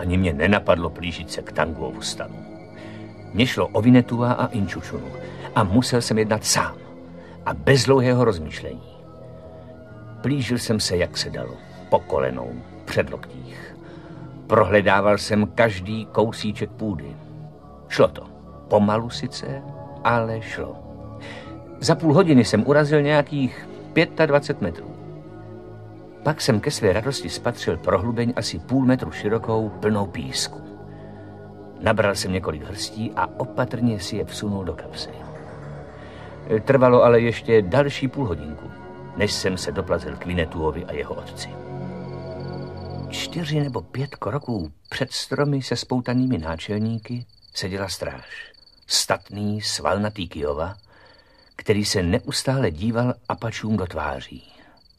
Ani mě nenapadlo plížit se k Tanguovu stanu. Mně šlo o Vinetua a Inčučunu a musel jsem jednat sám a bez dlouhého rozmýšlení. Plížil jsem se, jak se dalo, po kolenou, před loktích. Prohledával jsem každý kousíček půdy. Šlo to. Pomalu sice, ale šlo. Za půl hodiny jsem urazil nějakých 25 metrů. Pak jsem ke své radosti spatřil prohlubeň asi půl metru širokou, plnou písku. Nabral jsem několik hrstí a opatrně si je vsunul do kapsy. Trvalo ale ještě další půl hodinku, než jsem se doplazil k Vinetuovi a jeho otci. 4 nebo 5 kroků před stromy se spoutanými náčelníky seděla stráž. Statný, svalnatý Kiowa, který se neustále díval Apačům do tváří.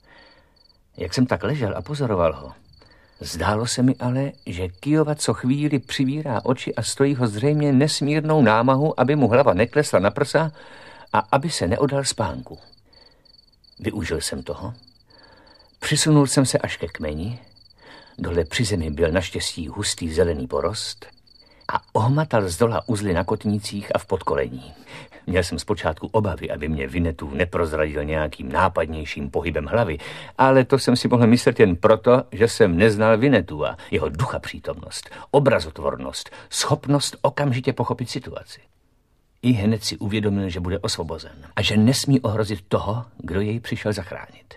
Jak jsem tak ležel a pozoroval ho, zdálo se mi ale, že Kiowa co chvíli přivírá oči a stojí ho zřejmě nesmírnou námahu, aby mu hlava neklesla na prsa a aby se neodal spánku. Využil jsem toho, přisunul jsem se až ke kmeni, dole při zemi byl naštěstí hustý zelený porost a ohmatal zdola uzly na kotnících a v podkolení. Měl jsem zpočátku obavy, aby mě Vinetu neprozradil nějakým nápadnějším pohybem hlavy, ale to jsem si mohl myslet jen proto, že jsem neznal Vinetua, jeho duchapřítomnost, obrazotvornost, schopnost okamžitě pochopit situaci. I hned si uvědomil, že bude osvobozen a že nesmí ohrozit toho, kdo jej přišel zachránit.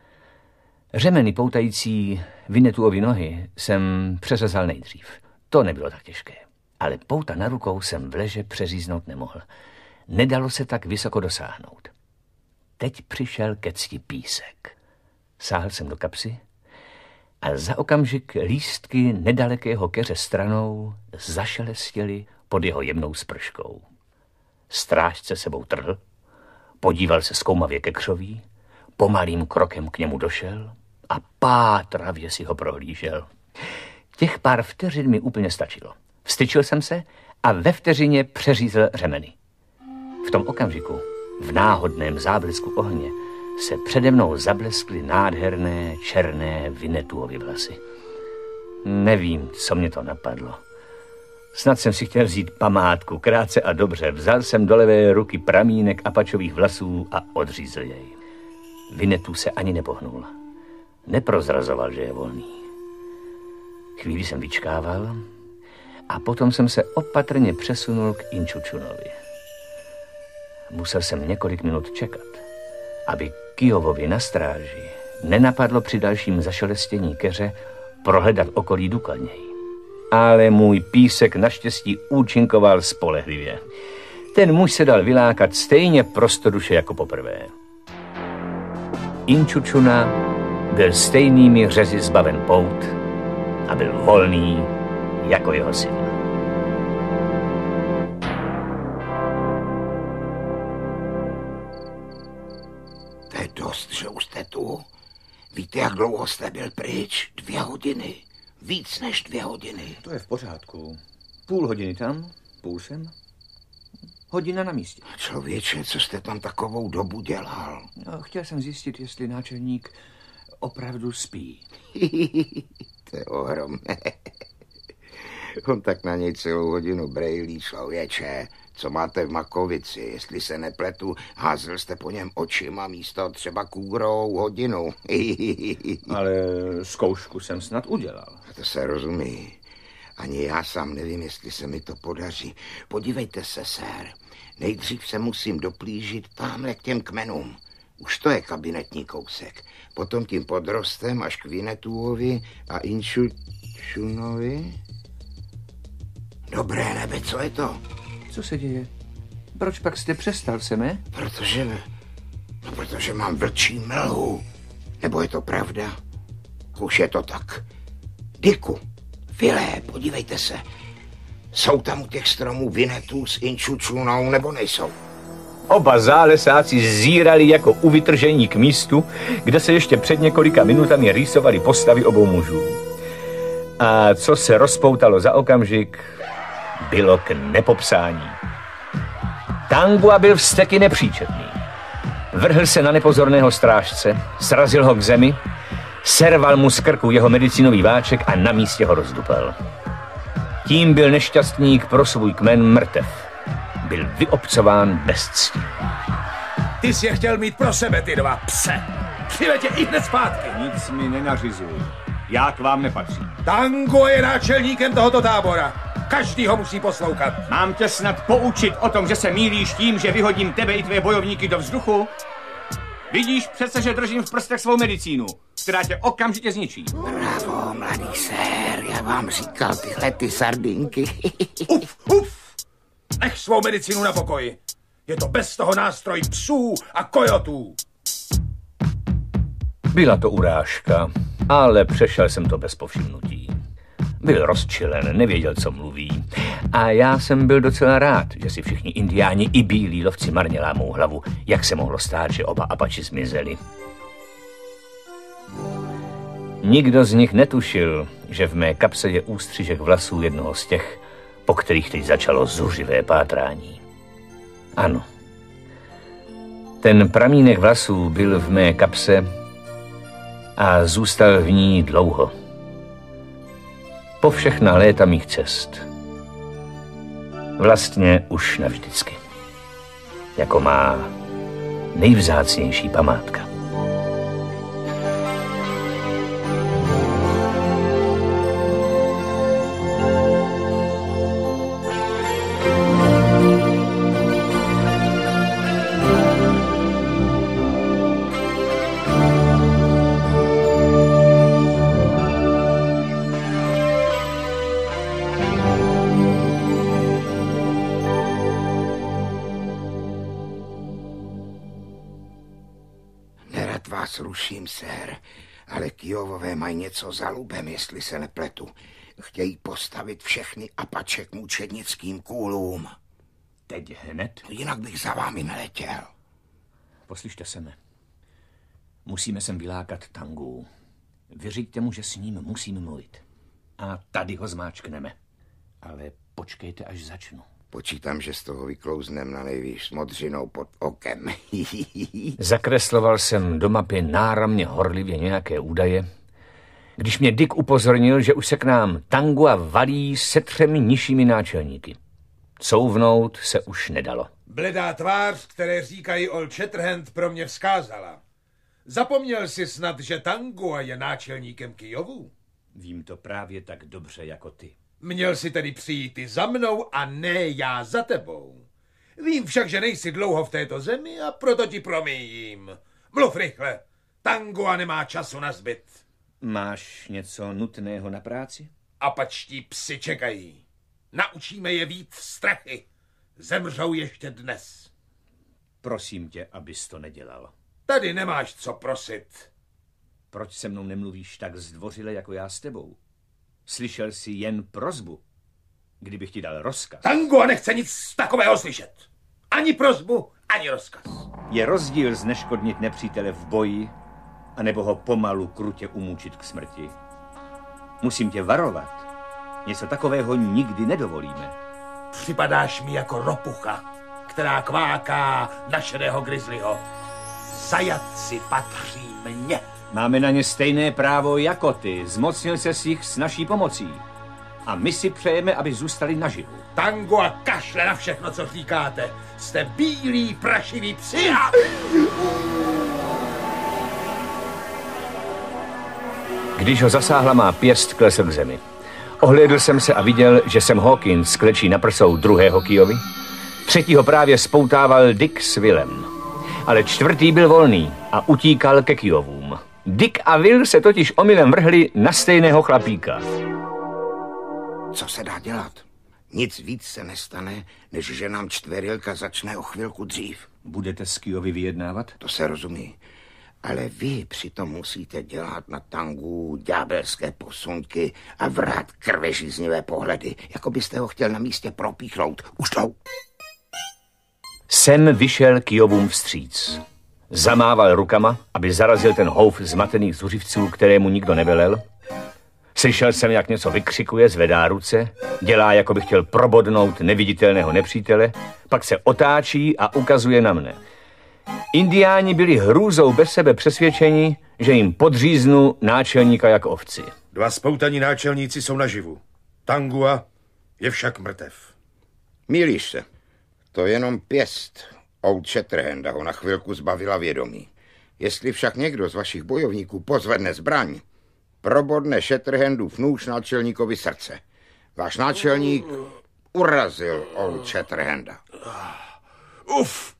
Řemeny poutající Vinetuovi nohy jsem přeřezal nejdřív. To nebylo tak těžké, ale pouta na rukou jsem v leže přeříznout nemohl. Nedalo se tak vysoko dosáhnout. Teď přišel ke cti písek. Sáhl jsem do kapsy a za okamžik lístky nedalekého keře stranou zašelestěly pod jeho jemnou sprškou. Strážce sebou trhl, podíval se zkoumavě ke křoví, pomalým krokem k němu došel a pátravě si ho prohlížel. Těch pár vteřin mi úplně stačilo. Vstyčil jsem se a ve vteřině přeřízl řemeny. V tom okamžiku, v náhodném záblesku ohně, se přede mnou zableskly nádherné černé Vinetuovy vlasy. Nevím, co mě to napadlo. Snad jsem si chtěl vzít památku, krátce a dobře. Vzal jsem do levé ruky pramínek Apačových vlasů a odřízl jej. Vinetu se ani nepohnul. Neprozrazoval, že je volný. Chvíli jsem vyčkával a potom jsem se opatrně přesunul k Inčučunovi. Musel jsem několik minut čekat, aby Kiowovi na stráži nenapadlo při dalším zašelestění keře prohledat okolí důkladněji. Ale můj písek naštěstí účinkoval spolehlivě. Ten muž se dal vylákat stejně prostoduše jako poprvé. Inčučuna byl stejnými řezi zbaven pout a byl volný jako jeho syn. To je dost, že už jste tu. Víte, jak dlouho jste byl pryč? 2 hodiny. Víc než 2 hodiny. To je v pořádku. Půl hodiny tam, půl sem. Hodina na místě. Člověče, co jste tam takovou dobu dělal? No, chtěl jsem zjistit, jestli náčelník opravdu spí. To je ohromné. On tak na něj celou hodinu brejlí, člověče. Co máte v makovici? Jestli se nepletu, házel jste po něm očima místo třeba kůrou hodinu. Ale zkoušku jsem snad udělal. To se rozumí. Ani já sám nevím, jestli se mi to podaří. Podívejte se, sér. Nejdřív se musím doplížit tamhle k těm kmenům. Už to je kabinetní kousek. Potom tím podrostem až k Vinetuovi a Inčučunovi. Dobré nebe, co je to? Co se děje? Proč pak jste přestal, Seme? Protože mám vlčí mlhu. Nebo je to pravda? Už je to tak. Diku, Filé, podívejte se. Jsou tam u těch stromů Vinetu s Inčučunou, nebo nejsou? Oba zálesáci zírali jako u vytržení k místu, kde se ještě před několika minutami rýsovaly postavy obou mužů. A co se rozpoutalo za okamžik, bylo k nepopsání. Tangua byl vzteky nepříčetný. Vrhl se na nepozorného strážce, srazil ho k zemi, serval mu z krku jeho medicínový váček a na místě ho rozdupal. Tím byl nešťastník pro svůj kmen mrtev. Byl vyobcován bez cti. Ty jsi je chtěl mít pro sebe, ty dva pse. Přiveď je i hned zpátky. Nic mi nenařizuj. Já k vám nepatřím. Tango je náčelníkem tohoto tábora. Každý ho musí poslouchat. Mám tě snad poučit o tom, že se mýlíš tím, že vyhodím tebe i tvé bojovníky do vzduchu? Vidíš přece, že držím v prstech svou medicínu, která tě okamžitě zničí. Bravo, mladý sér, já vám říkal tyhle ty sardinky. Uf! Nech svou medicínu na pokoji. Je to bez toho nástroj psů a kojotů. Byla to urážka, ale přešel jsem to bez povšimnutí. Byl rozčilen, nevěděl, co mluví. A já jsem byl docela rád, že si všichni indiáni i bílí lovci marně lámou hlavu, jak se mohlo stát, že oba Apači zmizeli. Nikdo z nich netušil, že v mé kapse je ústřižek vlasů jednoho z těch, po kterých teď začalo zuřivé pátrání. Ano. Ten pramínek vlasů byl v mé kapse a zůstal v ní dlouho. Po všechna léta mých cest. Vlastně už navždycky. Jako má nejvzácnější památka. Vás ruším, sér, ale Kiowavé mají něco za lubem, jestli se nepletu. Chtějí postavit všechny Apače k mučednickým kůlům. Teď hned? Jinak bych za vámi neletěl. Poslyšte se mne. Musíme sem vylákat Tangu. Vyřiďte mu, že s ním musím mluvit. A tady ho zmáčkneme. Ale počkejte, až začnu. Počítám, že z toho vyklouznem na nejvýš s modřinou pod okem. Zakresloval jsem do mapy náramně horlivě nějaké údaje, když mě Dick upozornil, že už se k nám Tangua valí se 3 nižšími náčelníky. Couvnout se už nedalo. Bledá tvář, které říkají Old Shatterhand, pro mě vzkázala. Zapomněl jsi snad, že Tangua je náčelníkem Kiovu? Vím to právě tak dobře jako ty. Měl si tedy přijít ty za mnou a ne já za tebou. Vím však, že nejsi dlouho v této zemi a proto ti promíjím. Mluv rychle. Tangua nemá času na zbyt. Máš něco nutného na práci? Apačtí psi čekají. Naučíme je vít strachy. Zemřou ještě dnes. Prosím tě, abys to nedělal. Tady nemáš co prosit. Proč se mnou nemluvíš tak zdvořile jako já s tebou? Slyšel jsi jen prosbu, kdybych ti dal rozkaz. Tangua nechce nic takového slyšet. Ani prosbu, ani rozkaz. Je rozdíl zneškodnit nepřítele v boji, anebo ho pomalu krutě umučit k smrti. Musím tě varovat. Něco takového nikdy nedovolíme. Připadáš mi jako ropucha, která kváká na šedého grizzlyho. Zajatci patří mně. Máme na ně stejné právo jako ty. Zmocnil se jich s naší pomocí. A my si přejeme, aby zůstali naživu. Tangua kašle na všechno, co říkáte. Jste bílí, prašiví psi. Když ho zasáhla má pěst, klesl k zemi. Ohlédl jsem se a viděl, že jsem Hawkins klečí na prsou druhého Kiowy. 3. právě spoutával Dick s Willem. Ale 4. byl volný a utíkal ke Kiowům. Dick a Will se totiž omylem vrhli na stejného chlapíka. Co se dá dělat? Nic víc se nestane, než že nám čtverilka začne o chvilku dřív. Budete s Kiowy vyjednávat? To se rozumí. Ale vy přitom musíte dělat na Tangu ďábelské posunky a vrát krvežíznivé pohledy, jako byste ho chtěl na místě propíchnout. Už to. Sam vyšel Kiowům vstříc. Zamával rukama, aby zarazil ten houf zmatených zuřivců, kterému nikdo nevelel. Slyšel jsem, jak něco vykřikuje, zvedá ruce, dělá, jako by chtěl probodnout neviditelného nepřítele, pak se otáčí a ukazuje na mne. Indiáni byli hrůzou bez sebe přesvědčeni, že jim podříznu náčelníka jak ovci. 2 spoutaní náčelníci jsou naživu. Tangua Je však mrtev. Mýlíš se. To jenom pěst Old Shatterhanda ho na chvilku zbavila vědomí. Jestli však někdo z vašich bojovníků pozvedne zbraň, probodne Shatterhandův nůž náčelníkovi srdce. Váš náčelník urazil Old Shatterhanda. Uf!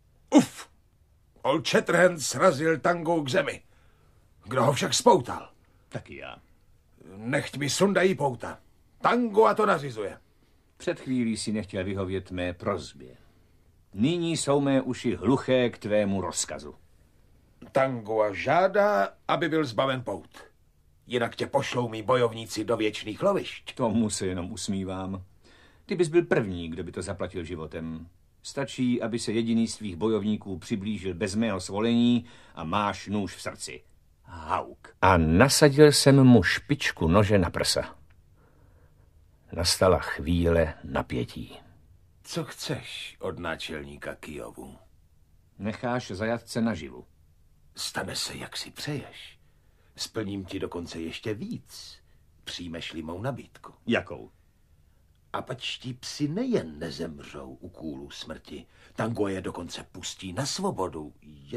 Old Shatterhand srazil Tangou k zemi. Kdo ho však spoutal? Taky já. Nechť mi sundají pouta. Tangua to nařizuje. Před chvílí si nechtěl vyhovět mé prosbě. Nyní jsou mé uši hluché k tvému rozkazu. Tangua žádá, aby byl zbaven pout. Jinak tě pošlou mý bojovníci do věčných lovišť. Tomu se jenom usmívám. Ty bys byl první, kdo by to zaplatil životem. Stačí, aby se jediný z tvých bojovníků přiblížil bez mého svolení a máš nůž v srdci. Hauk. A nasadil jsem mu špičku nože na prsa. Nastala chvíle napětí. Co chceš od náčelníka Kijovu? Necháš zajatce naživu. Stane se, jak si přeješ. Splním ti dokonce ještě víc. Přijmeš-li mou nabídku. Jakou? Apačtí psi nejen nezemřou u kůlu smrti, Tangua je dokonce pustí na svobodu.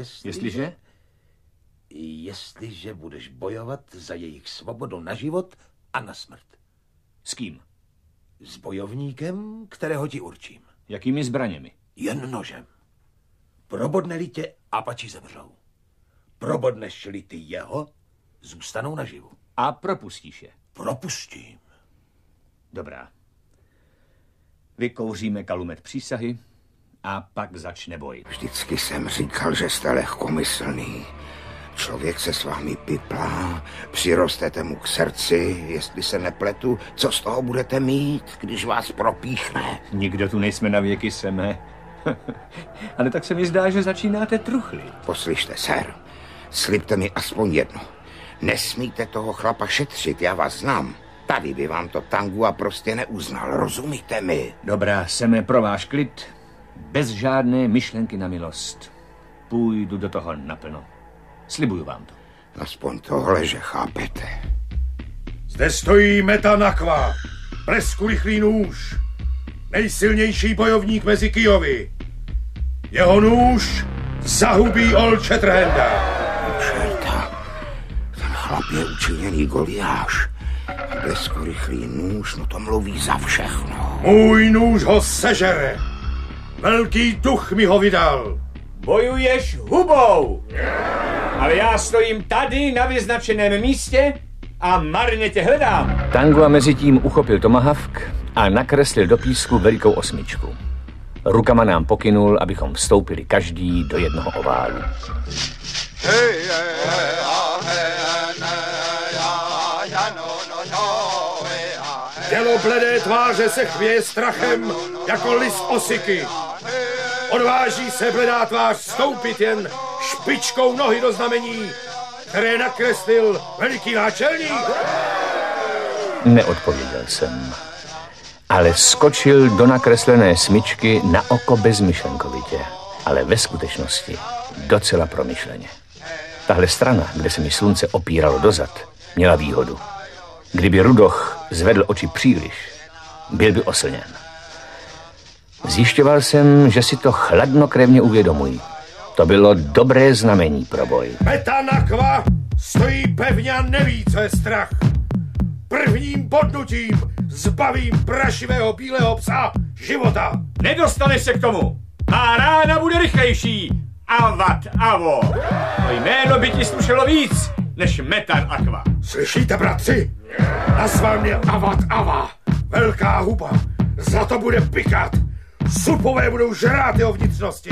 Jestliže budeš bojovat za jejich svobodu na život a na smrt. S kým? S bojovníkem, kterého ti určím. Jakými zbraněmi? Jen nožem. Probodne-li tě, Apači zemřou. Probodneš-li ty jeho, zůstanou naživu. A propustíš je? Propustím. Dobrá. Vykouříme kalumet přísahy a pak začne boj. Vždycky jsem říkal, že jste lehkomyslný. Člověk se s vámi piplá, přirostete mu k srdci, jestli se nepletu, co z toho budete mít, když vás propíchne? Nikdo tu nejsme na věky, Seme. Ale tak se mi zdá, že začínáte truchlit. Poslyšte, sir, slibte mi aspoň jedno. Nesmíte toho chlapa šetřit, já vás znám. Tady by vám to Tangua prostě neuznal, rozumíte mi? Dobrá, Seme, pro váš klid, bez žádné myšlenky na milost. Půjdu do toho naplno. Slibuju vám to. Aspoň tohle, že chápete. Zde stojí Metan Akva, blesku rychlý nůž, nejsilnější bojovník mezi Kijovy. Jeho nůž zahubí Old Shatterhanda. Čerta, ten chlap je učiněný Goliáš. Blesku rychlý nůž, no to mluví za všechno. Můj nůž ho sežere. Velký duch mi ho vydal. Bojuješ hubou, ale já stojím tady na vyznačeném místě a marně tě hledám. Tangua mezi tím uchopil tomahawk a nakreslil do písku velikou osmičku. Rukama nám pokynul, abychom vstoupili každý do jednoho oválu. Tělo bledé tváře se chvěje strachem jako list osiky. Odváží se bledá tvář stoupit jen špičkou nohy do znamení, které nakreslil veliký náčelník. Neodpověděl jsem, ale skočil do nakreslené smyčky na oko bezmyšlenkovitě, ale ve skutečnosti docela promyšleně. Tahle strana, kde se mi slunce opíralo dozad, měla výhodu. Kdyby Rudoch zvedl oči příliš, byl by oslněn. Zjišťoval jsem, že si to chladnokrevně uvědomují. To bylo dobré znamení pro boj. Metan Akva stojí pevně a neví, co je strach. Prvním bodnutím zbavím prašivého bílého psa života. Nedostaneš se k tomu. Má rána bude rychlejší. Avat Avo. To jméno by ti slušelo víc než Metan Akva. Slyšíte, bratři? Nazval mě Avat Ava. Velká huba. Zlato bude pikat. Supové budou žrát jeho vnitřnosti.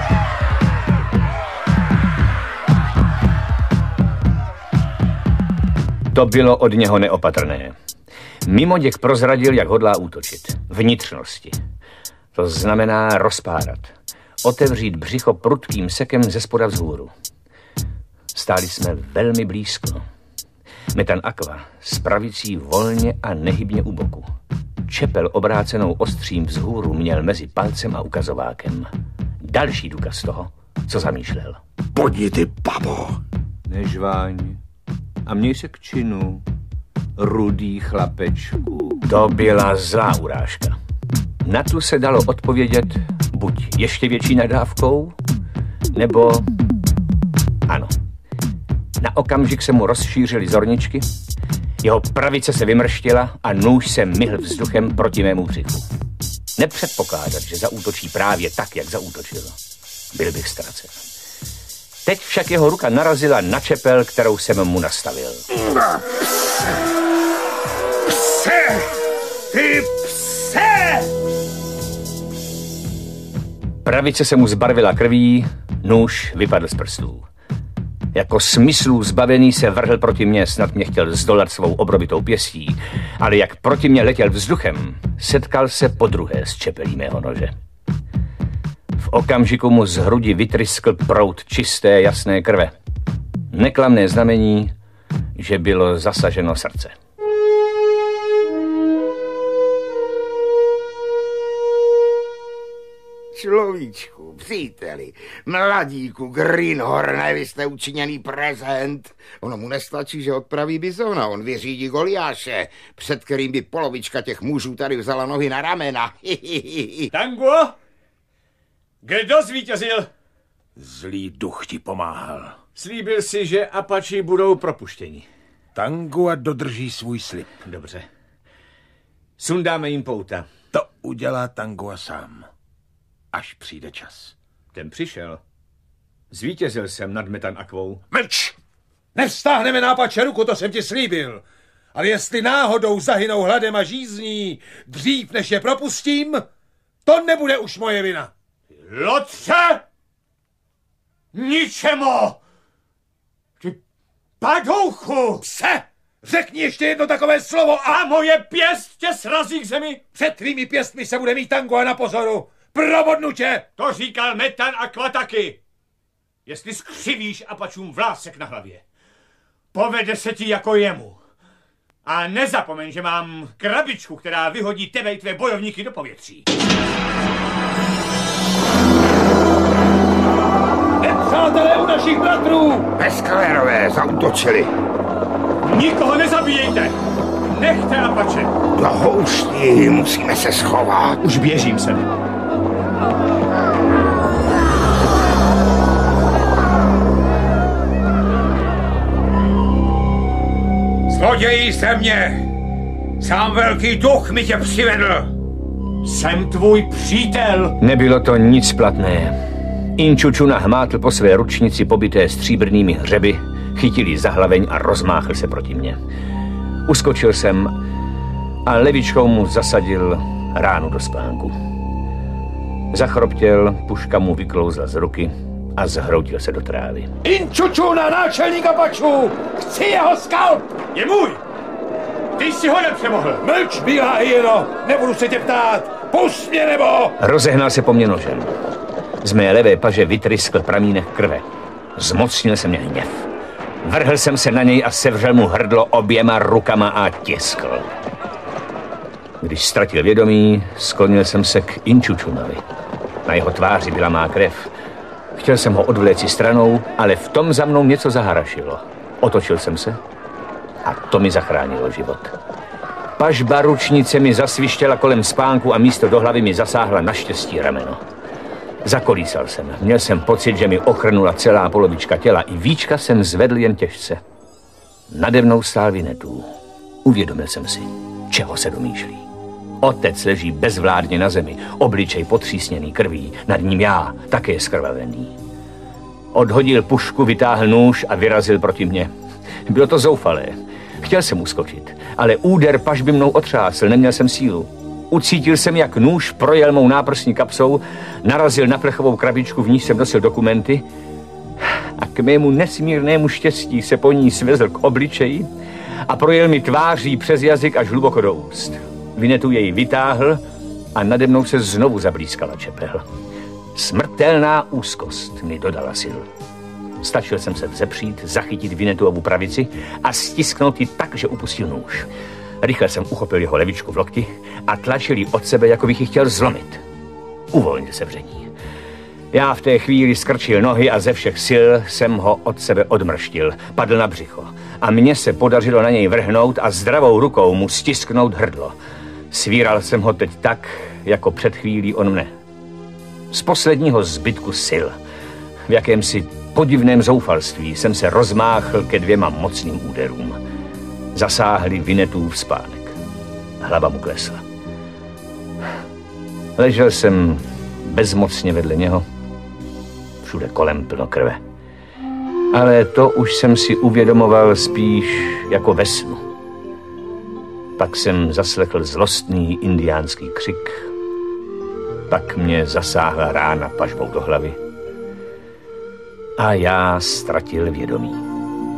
To bylo od něho neopatrné. Mimoděk prozradil, jak hodlá útočit. Vnitřnosti. To znamená rozpárat. Otevřít břicho prudkým sekem ze spoda vzhůru. Stáli jsme velmi blízko. Metan Akva s pravicí volně a nehybně u boku. Čepel obrácenou ostřím vzhůru měl mezi palcem a ukazovákem. Další důkaz toho, co zamýšlel. Podni ty, babo! Nežváň. A měj se k činu. Rudý chlapečku. To byla zlá urážka. Na tu se dalo odpovědět buď ještě větší nadávkou, nebo ano. Na okamžik se mu rozšířily zorničky, jeho pravice se vymrštila a nůž se myhl vzduchem proti mému břichu. Nepředpokládat, že zaútočí právě tak, jak zaútočil. Byl bych ztracen. Teď však jeho ruka narazila na čepel, kterou jsem mu nastavil. Pse! Ty pse! Pravice se mu zbarvila krví, nůž vypadl z prstů. Jako smyslů zbavený se vrhl proti mně, snad mě chtěl zdolat svou obrobitou pěstí, ale jak proti mně letěl vzduchem, setkal se podruhé s čepelí mého nože. V okamžiku mu z hrudi vytryskl proud čisté, jasné krve. Neklamné znamení, že bylo zasaženo srdce. Človíčku, příteli, mladíku, Greenhorne, vy jste učiněný prezent. Ono mu nestačí, že odpraví bizona, on vyřídí Goliáše, před kterým by polovička těch mužů tady vzala nohy na ramena. Tango? Kdo zvítězil? Zlý duch ti pomáhal. Slíbil si, že Apači budou propuštěni. Tangua dodrží svůj slib. Dobře. Sundáme jim pouta. To udělá Tangua sám. Až přijde čas. Ten přišel. Zvítězil jsem nad Metan Aquou. Mlč! Nevstáhneme na Apače ruku, to jsem ti slíbil. Ale jestli náhodou zahynou hladem a žízní dřív, než je propustím, to nebude už moje vina. Lotře! Ničemu! Ty padouchu! Pse! Řekni ještě jedno takové slovo A moje pěst tě srazí k zemi! před tvými pěstmi se bude mít Tangua na pozoru. Probodnu tě! To říkal Metan Aqua taky. Jestli skřivíš Apačům vlásek na hlavě, povede se ti jako jemu. A nezapomeň, že mám krabičku, která vyhodí tebe i tvé bojovníky do povětří. Nepřátelé u našich bratrů! Peskalerové zaútočili. Nikoho nezabíjejte! Nechte Apače! Do houští musíme se schovat. Už běžím se. Zloději země! Sám velký duch mi tě přivedl! Jsem tvůj přítel! Nebylo to nic platné. Inčučuna hmátl po své ručnici pobité stříbrnými hřeby, chytil ji za hlaveň a rozmáchl se proti mně. Uskočil jsem a levičkou mu zasadil ránu do spánku. Zachroptěl, puška mu vyklouzla z ruky a zhroutil se do trávy. Inčučuna, náčelník Apačů! Chci jeho skalp! Je můj! Ty jsi ho nepřemohl! Mlč, bílá hyeno! Nebudu se tě ptát! Pust mě, nebo! Rozehnal se po mně nožem. Z mé levé paže vytryskl pramínek krve. Zmocnil se mě hněv. Vrhl jsem se na něj a sevřel mu hrdlo oběma rukama a tiskl. Když ztratil vědomí, sklonil jsem se k Inčučunovi. Na jeho tváři byla má krev. Chtěl jsem ho odvléci stranou, ale v tom za mnou něco zaharašilo. Otočil jsem se a to mi zachránilo život. Pažba ručnice mi zasvištěla kolem spánku a místo do hlavy mi zasáhla naštěstí rameno. Zakolísal jsem. Měl jsem pocit, že mi ochrnula celá polovička těla. I víčka jsem zvedl jen těžce. Nade mnou stál Winnetou. Uvědomil jsem si, čeho se domýšlí. Otec leží bezvládně na zemi, obličej potřísněný krví, nad ním já, také zkrvavený. Odhodil pušku, vytáhl nůž a vyrazil proti mně. Bylo to zoufalé. Chtěl jsem uskočit, ale úder pažby mnou otřásl, neměl jsem sílu. Ucítil jsem, jak nůž projel mou náprsní kapsou, narazil na plechovou krabičku, v níž jsem nosil dokumenty a k mému nesmírnému štěstí se po ní svezl k obličeji a projel mi tváří přes jazyk až hluboko do úst. Winnetou jej vytáhl a nade mnou se znovu zablízkala čepel. Smrtelná úzkost mi dodala sil. Stačil jsem se vzepřít, zachytit Winnetouovu pravici a stisknout ji tak, že upustil nůž. Rychle jsem uchopil jeho levičku v lokti a tlačil ji od sebe, jako bych ji chtěl zlomit. Uvolnil se vření. Já v té chvíli skrčil nohy a ze všech sil jsem ho od sebe odmrštil. Padl na břicho. A mně se podařilo na něj vrhnout a zdravou rukou mu stisknout hrdlo. Svíral jsem ho teď tak, jako před chvílí on mne. Z posledního zbytku sil, v jakémsi podivném zoufalství, jsem se rozmáchl ke 2 mocným úderům. Zasáhli Vinnetův spánek. Hlava mu klesla. Ležel jsem bezmocně vedle něho. Všude kolem plno krve. Ale to už jsem si uvědomoval spíš jako ve snu. Pak jsem zaslechl zlostný indiánský křik. Pak mě zasáhla rána pažbou do hlavy. A já ztratil vědomí.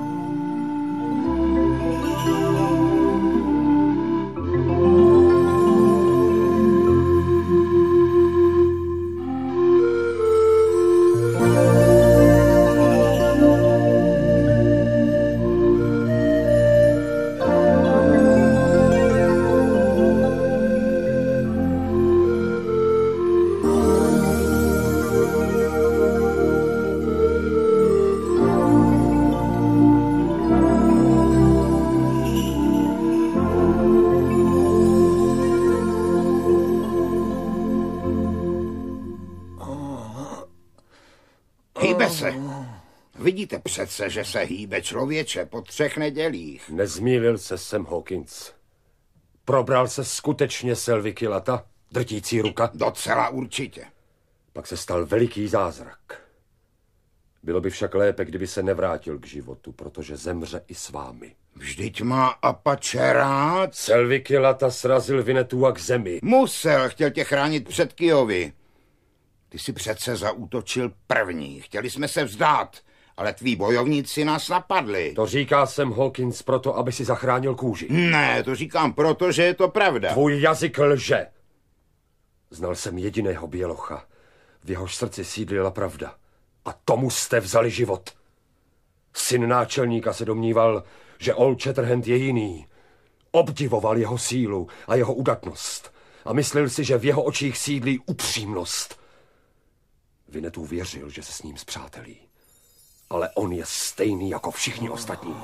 Hýbe se. Vidíte přece, že se hýbe, člověče, po 3 nedělích. Nezmýlil se Sam Hawkins. Probral se skutečně Selvikillata, drtící ruka? Docela určitě. Pak se stal veliký zázrak. Bylo by však lépe, kdyby se nevrátil k životu, protože zemře i s vámi. Vždyť má Apache rád. Selvikillata srazil Winnetua k zemi. Musel, chtěl tě chránit před Kiowy. Ty jsi přece zaútočil první. Chtěli jsme se vzdát, ale tví bojovníci nás napadli. To říká Sam Hawkins proto, aby si zachránil kůži. Ne, to říkám proto, že je to pravda. Tvůj jazyk lže. Znal jsem jediného bělocha. V jehož srdci sídlila pravda. A tomu jste vzali život. Syn náčelníka se domníval, že Old Shatterhand je jiný. Obdivoval jeho sílu a jeho udatnost. A myslel si, že v jeho očích sídlí upřímnost. Winnetou věřil, že se s ním spřátelí. Ale on je stejný jako všichni ostatní.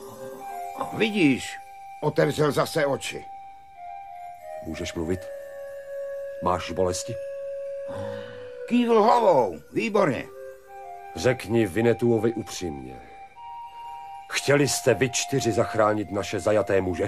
Vidíš, otevřel zase oči. Můžeš mluvit? Máš bolesti? Kývl hlavou, výborně. Řekni Winnetoovi upřímně. Chtěli jste vy 4 zachránit naše zajaté muže?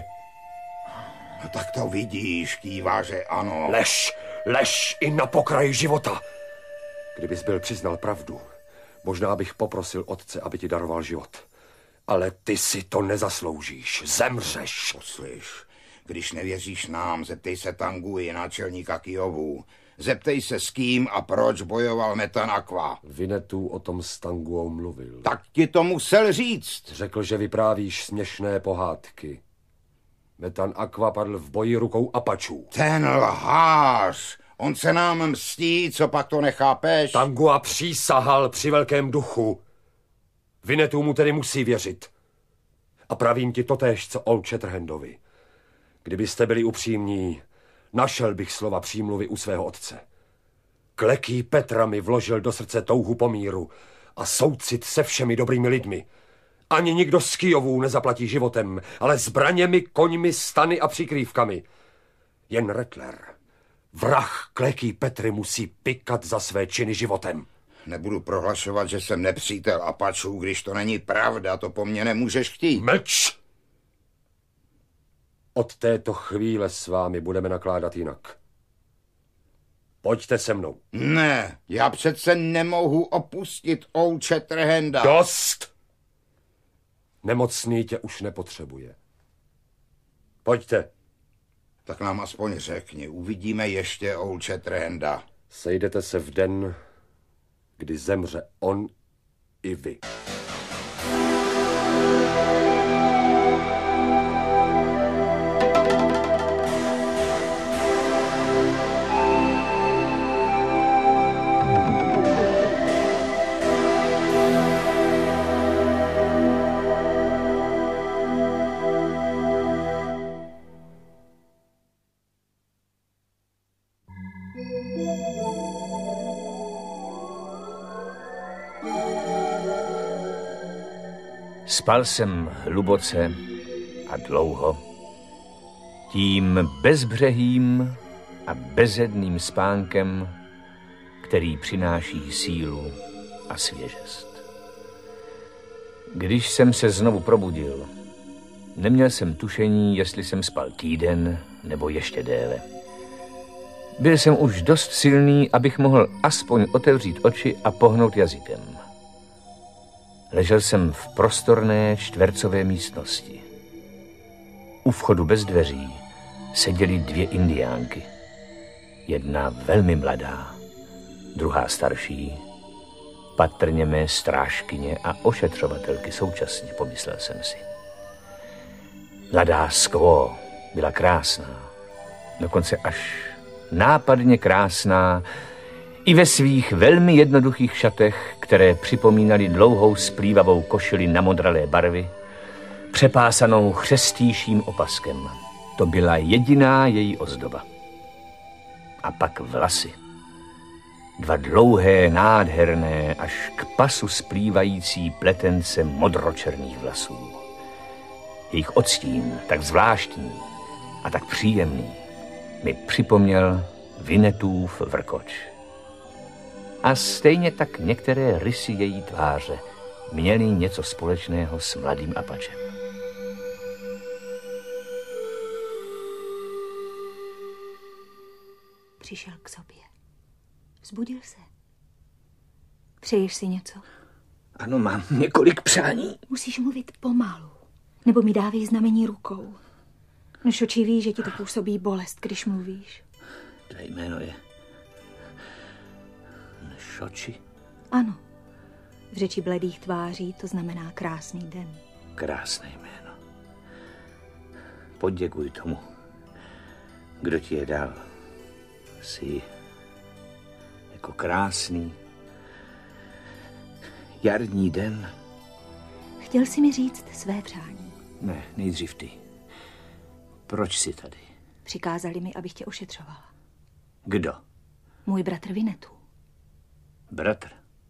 No tak to vidíš, kývá, že ano. Lež i na pokraji života. Kdybys byl přiznal pravdu, možná bych poprosil otce, aby ti daroval život. Ale ty si to nezasloužíš. Zemřeš. Poslyš, když nevěříš nám, zeptej se Tanguy, náčelníka Kiovu. Zeptej se, s kým a proč bojoval Metan Aqua. Winnetou o tom s Tanguou mluvil. Tak ti to musel říct. Řekl, že vyprávíš směšné pohádky. Metan Aqua padl v boji rukou Apačů. Ten lhář. On se nám mstí, co pak to nechápeš? Tangua přísahal při velkém duchu. Winnetou mu tedy musí věřit. A pravím ti totéž, co Old Shatterhandovi. Kdybyste byli upřímní, našel bych slova přímluvy u svého otce. Kleký Petra mi vložil do srdce touhu po míru a soucit se všemi dobrými lidmi. Ani nikdo z Kijovů nezaplatí životem, ale zbraněmi, koňmi, stany a přikrývkami. Jen Rattler, vrah Kleký Petry, musí pikat za své činy životem. Nebudu prohlašovat, že jsem nepřítel Apačů, když to není pravda, to po mně nemůžeš chtít. Mlč! Od této chvíle s vámi budeme nakládat jinak. Pojďte se mnou. Ne, já přece nemohu opustit Old Shatterhanda. Dost! Nemocný tě už nepotřebuje. Pojďte. Tak nám aspoň řekni, uvidíme ještě Old Shatterhanda. Sejdete se v den, kdy zemře on i vy. Spal jsem hluboce a dlouho, tím bezbřehým a bezedným spánkem, který přináší sílu a svěžest. Když jsem se znovu probudil, neměl jsem tušení, jestli jsem spal týden nebo ještě déle. Byl jsem už dost silný, abych mohl aspoň otevřít oči a pohnout jazykem. Ležel jsem v prostorné čtvercové místnosti. U vchodu bez dveří seděly 2 indiánky. Jedna velmi mladá, druhá starší, patrně mé strážkyně a ošetřovatelky současně, pomyslel jsem si. Mladá Squaw byla krásná, dokonce až nápadně krásná, i ve svých velmi jednoduchých šatech, které připomínaly dlouhou splývavou košili namodralé barvy, přepásanou chřestíším opaskem. To byla jediná její ozdoba. A pak vlasy. 2 dlouhé, nádherné, až k pasu splývající pletence modročerných vlasů. Jejich odstín, tak zvláštní a tak příjemný, mi připomněl Vinnetův vrkoč. A stejně tak některé rysy její tváře měly něco společného s mladým Apačem. Přišel k sobě. Vzbudil se. Přeješ si něco? Ano, mám několik přání. Musíš mluvit pomalu, nebo mi dávej znamení rukou. Nešoči ví, že ti to působí bolest, když mluvíš. Tvé jméno je Nešoči? Ano. V řeči bledých tváří to znamená krásný den. Krásné jméno. Poděkuji tomu, kdo ti je dal. Jsi jako krásný jarní den. Chtěl jsi mi říct své přání. Ne, nejdřív ty. Proč jsi tady? Přikázali mi, abych tě ošetřovala. Kdo? Můj bratr Winnetou. Bratr?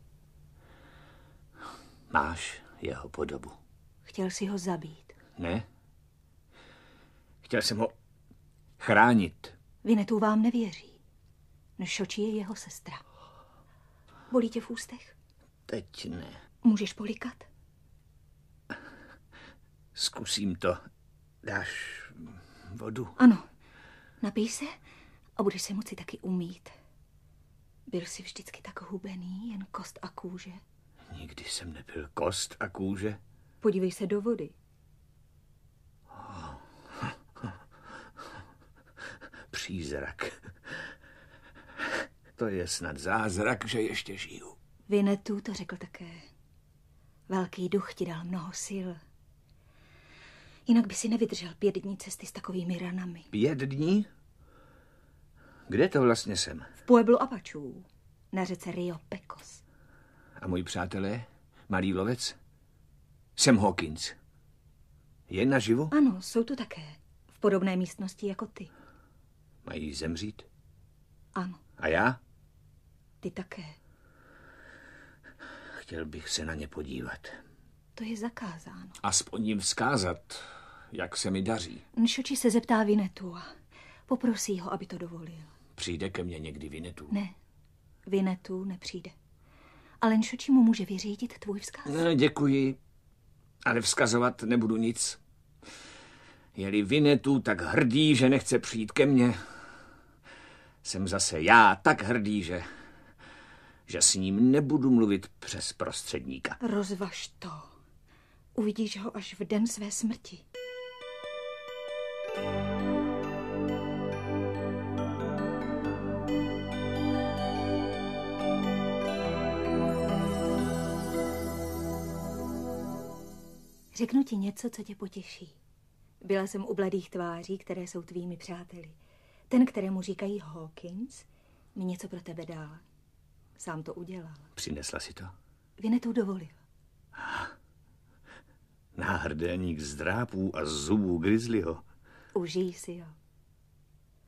Máš jeho podobu. Chtěl si ho zabít. Ne? Chtěl jsem ho chránit. Winnetou vám nevěří. Nešoči je jeho sestra. Bolí tě v ústech? Teď ne. Můžeš polikat? Zkusím to. Dáš vodu? Ano. Napij se a budeš se moci taky umýt. Byl jsi vždycky tak hubený, jen kost a kůže? Nikdy jsem nebyl kost a kůže. Podívej se do vody. Přízrak. To je snad zázrak, že ještě žiju. Winnetou to řekl také. Velký duch ti dal mnoho sil. Jinak by si nevydržel 5 dní cesty s takovými ranami. 5 dní? Kde to vlastně jsem? V Pueblu Apačů, na řece Rio Pecos. A moji přátelé? Malý lovec? Sam Hawkins. Je naživu? Ano, jsou tu také. V podobné místnosti jako ty. Mají zemřít? Ano. A já? Ty také. Chtěl bych se na ně podívat. To je zakázáno. Aspoň jim vzkázat, jak se mi daří. Nšoči se zeptá Winnetou a poprosí ho, aby to dovolil. Přijde ke mně někdy Winnetou? Ne, Winnetou nepřijde. Ale Nšoči mu může vyřídit tvůj vzkaz. No, děkuji, ale vzkazovat nebudu nic. Je-li Winnetou tak hrdý, že nechce přijít ke mně, jsem zase já tak hrdý, že s ním nebudu mluvit přes prostředníka. Rozvaž to. Uvidíš ho až v den své smrti. Řeknu ti něco, co tě potěší. Byla jsem u bledých tváří, které jsou tvými přáteli. Ten, kterému říkají Hawkins, mi něco pro tebe dal. Sám to udělal. Přinesla si to? Winnetou dovolil. Náhrdelník z drápů a zubů grizzlyho. Užij si ho.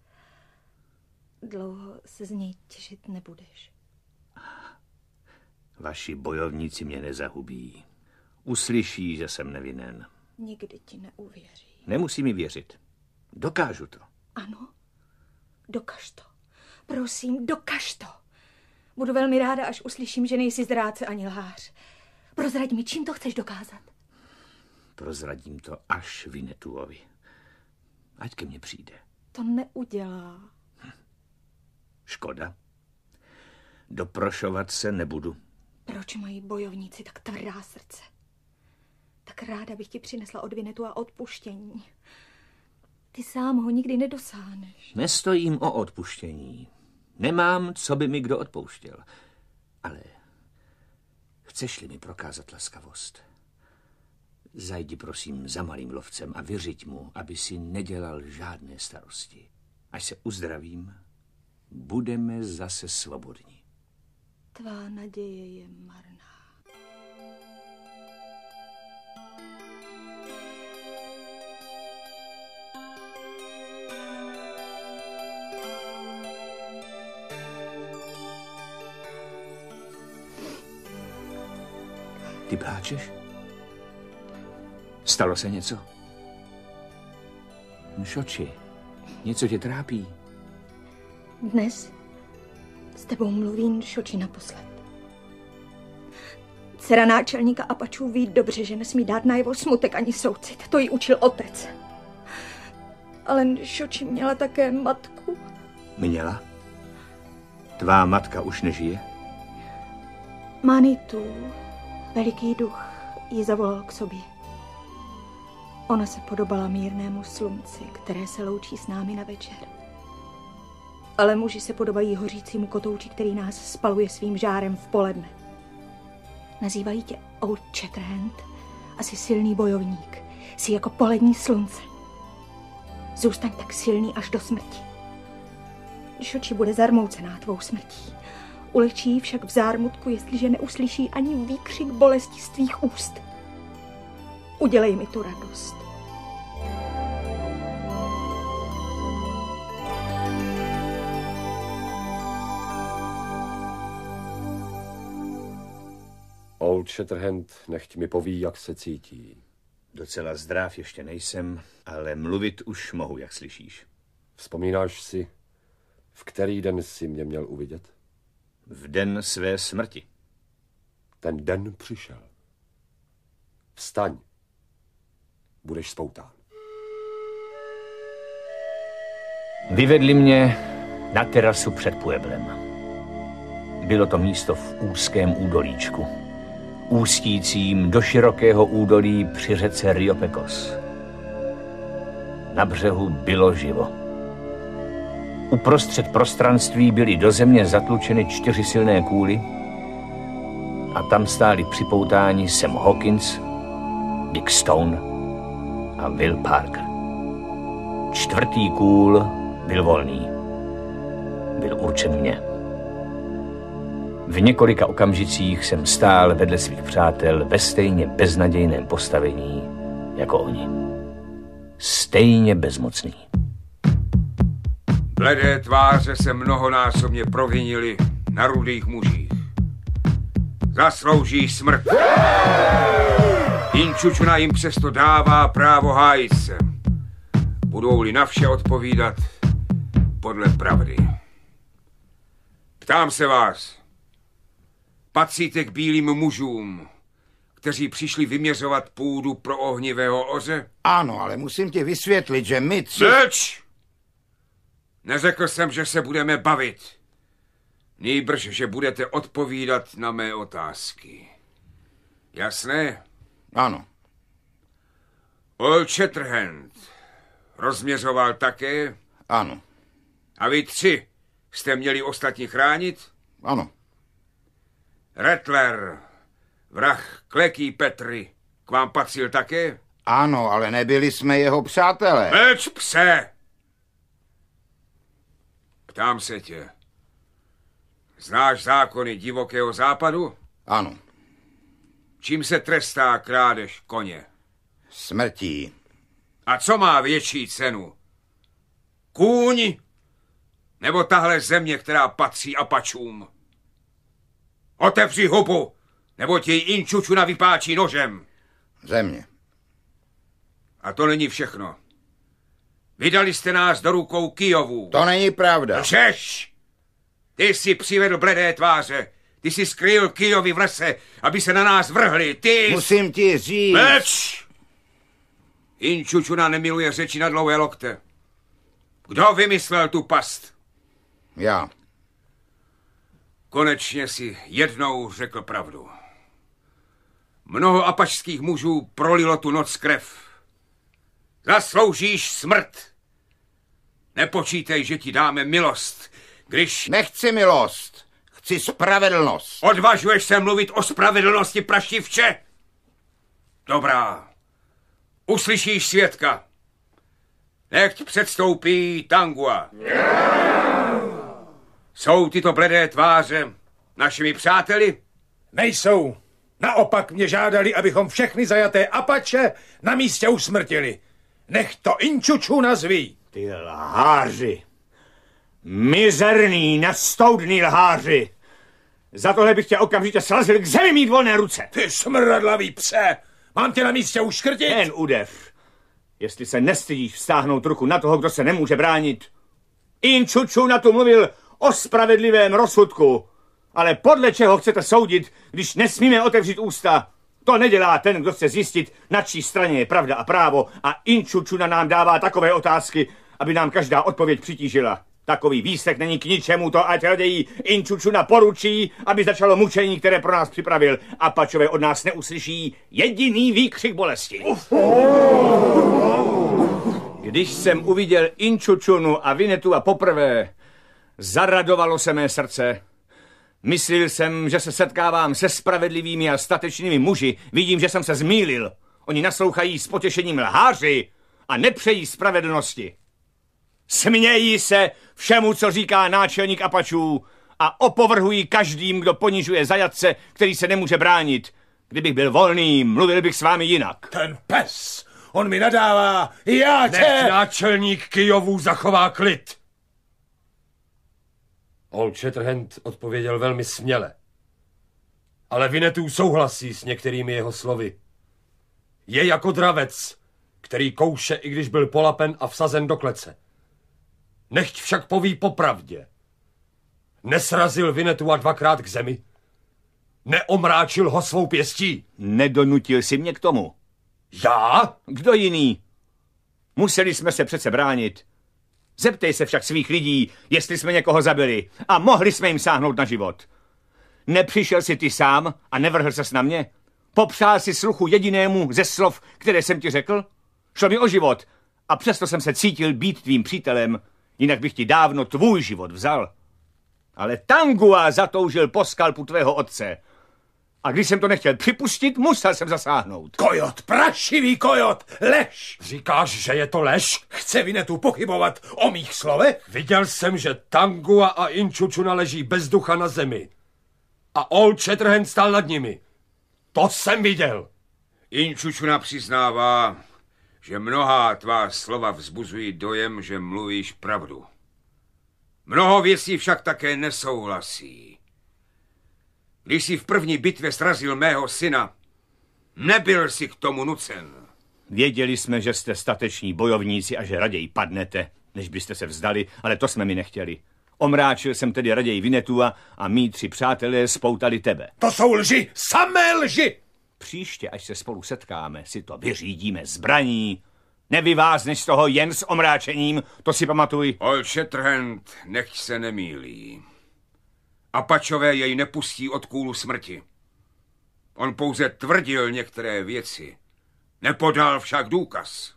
Dlouho se z něj těšit nebudeš. Vaši bojovníci mě nezahubí. Uslyší, že jsem nevinen. Nikdy ti neuvěří. Nemusí mi věřit. Dokážu to. Ano, dokaž to. Prosím, dokaž to. Budu velmi ráda, až uslyším, že nejsi zrádce ani lhář. Prozraď mi, čím to chceš dokázat? Prozradím to až Vinetuovi. Ať ke mně přijde. To neudělá. Škoda. Doprošovat se nebudu. Proč mají bojovníci tak tvrdá srdce? Tak ráda bych ti přinesla od Vinetua odpuštění. Ty sám ho nikdy nedosáhneš. Nestojím o odpuštění. Nemám, co by mi kdo odpouštěl. Ale chceš-li mi prokázat laskavost? Zajdi prosím za malým lovcem a vyřiď mu, aby si nedělal žádné starosti. Až se uzdravím, budeme zase svobodní. Tvá naděje je marná. Ty pláčeš? Stalo se něco? Šoči, něco tě trápí? Dnes s tebou mluvím, Šoči, naposled. Dcera náčelníka Apačů ví dobře, že nesmí dát najevo smutek ani soucit. To jí učil otec. Ale Šoči měla také matku. Měla? Tvá matka už nežije? Manitu, veliký duch, ji zavolal k sobě. Ona se podobala mírnému slunci, které se loučí s námi na večer. Ale muži se podobají hořícímu kotouči, který nás spaluje svým žárem v poledne. Nazývají tě Old Shatterhand a jsi silný bojovník. Jsi jako polední slunce. Zůstaň tak silný až do smrti. Šoči bude zarmoucená tvou smrtí. Ulehčí jí však v zármutku, jestliže neuslyší ani výkřik bolesti z tvých úst. Udělej mi tu radost. Old Shatterhand nechť mi poví, jak se cítí. Docela zdrav ještě nejsem, ale mluvit už mohu, jak slyšíš. Vzpomínáš si, v který den jsi mě měl uvidět? V den své smrti. Ten den přišel. Vstaň. Budeš spoután. Vyvedli mě na terasu před Pueblem. Bylo to místo v úzkém údolíčku, ústícím do širokého údolí při řece Rio Pecos. Na břehu bylo živo. Uprostřed prostranství byly do země zatlučeny 4 silné kůly a tam stáli připoutáni Sam Hawkins, Dick Stone a Will Parker. 4. kůl byl volný. Byl určen mně. V několika okamžicích jsem stál vedle svých přátel ve stejně beznadějném postavení jako oni. Stejně bezmocný. Bledé tváře se mnohonásobně provinily na rudých mužích. Zaslouží smrt. Inčučuna jim přesto dává právo hájit se. Budou-li na vše odpovídat podle pravdy. Ptám se vás, patříte k bílým mužům, kteří přišli vyměřovat půdu pro ohnivého oře? Ano, ale musím ti vysvětlit, že my 3... Řeč! Neřekl jsem, že se budeme bavit. Nýbrž, že budete odpovídat na mé otázky. Jasné? Ano. Old Shatterhand rozměřoval také? Ano. A vy 3 jste měli ostatní chránit? Ano. Rattler, vrah Kleký Petry, k vám patřil také? Ano, ale nebyli jsme jeho přátelé. Mlč, pse! Ptám se tě. Znáš zákony divokého západu? Ano. Čím se trestá krádež koně? Smrtí. A co má větší cenu? Kůň? Nebo tahle země, která patří Apačům? Otevři hubu, nebo ti Inčučuna vypáčí nožem. Země. A to není všechno. Vydali jste nás do rukou Kijovů. To není pravda. Lžeš! Ty jsi přivedl bledé tváře. Ty jsi skryl Kijovi v lese, aby se na nás vrhli. Ty... Musím ti říct. Mlč! Inčučuna nemiluje řeči na dlouhé lokte. Kdo vymyslel tu past? Já. Konečně si jednou řekl pravdu. Mnoho apačských mužů prolilo tu noc krev. Zasloužíš smrt. Nepočítej, že ti dáme milost, když... Nechci milost. Chci spravedlnost. Odvažuješ se mluvit o spravedlnosti, praštivče? Dobrá. Uslyšíš svědka. Nechť předstoupí Tangua. Jsou tyto bledé tváře našimi přáteli? Nejsou. Naopak mě žádali, abychom všechny zajaté Apače na místě usmrtili. Nech to Inčučuna zví. Ty lháři. Mizerný, nestoudný lháři. Za tohle bych tě okamžitě srazil k zemi mít volné ruce. Ty smradlavý pse. Mám tě na místě uškrtit? Jen udeř. Jestli se nestydíš vztáhnout ruku na toho, kdo se nemůže bránit. Inčučuna tu mluvil o spravedlivém rozsudku. Ale podle čeho chcete soudit, když nesmíme otevřít ústa? To nedělá ten, kdo chce zjistit, na čí straně je pravda a právo. A Inčučuna nám dává takové otázky, aby nám každá odpověď přitížila. Takový výsek není k ničemu, to ať raději Inčučuna poručí, aby začalo mučení, které pro nás připravil. Apačové od nás neuslyší jediný výkřik bolesti. Když jsem uviděl Inčučunu a Vinetua poprvé, zaradovalo se mé srdce. Myslil jsem, že se setkávám se spravedlivými a statečnými muži. Vidím, že jsem se zmýlil. Oni naslouchají s potěšením lháři a nepřejí spravedlnosti. Smějí se všemu, co říká náčelník Apačů a opovrhují každým, kdo ponižuje zajatce, který se nemůže bránit. Kdybych byl volný, mluvil bych s vámi jinak. Ten pes, on mi nadává, já tě... Nech náčelník Kijovů zachová klid. Old Shatterhand odpověděl velmi směle. Ale Vinetů souhlasí s některými jeho slovy. Je jako dravec, který kouše, i když byl polapen a vsazen do klece. Nechť však poví popravdě. Nesrazil Vinetua dvakrát k zemi? Neomráčil ho svou pěstí? Nedonutil si mě k tomu. Já? Kdo jiný? Museli jsme se přece bránit. Zeptej se však svých lidí, jestli jsme někoho zabili a mohli jsme jim sáhnout na život. Nepřišel jsi ty sám a nevrhl ses na mě? Popřál si sluchu jedinému ze slov, které jsem ti řekl? Šlo mi o život a přesto jsem se cítil být tvým přítelem, jinak bych ti dávno tvůj život vzal. Ale Tangua zatoužil po skalpu tvého otce. A když jsem to nechtěl připustit, musel jsem zasáhnout. Kojot, prašivý kojot, lež! Říkáš, že je to lež? Chce Vinetu pochybovat o mých slovech? Viděl jsem, že Tangua a Inčučuna leží bez ducha na zemi. A Old Shatterhand stál nad nimi. To jsem viděl. Inčučuna přiznává, že mnohá tvá slova vzbuzují dojem, že mluvíš pravdu. Mnoho věcí však také nesouhlasí. Když jsi v první bitvě srazil mého syna, nebyl jsi k tomu nucen. Věděli jsme, že jste stateční bojovníci a že raději padnete, než byste se vzdali, ale to jsme mi nechtěli. Omráčil jsem tedy raději Vinetua a mí 3 přátelé spoutali tebe. To jsou lži, samé lži! Příště, až se spolu setkáme, si to vyřídíme zbraní. Nevyvázneš z toho jen s omráčením, to si pamatuj. Old Shatterhand nechť se nemýlí. Apačové jej nepustí od kůlu smrti. On pouze tvrdil některé věci. Nepodal však důkaz.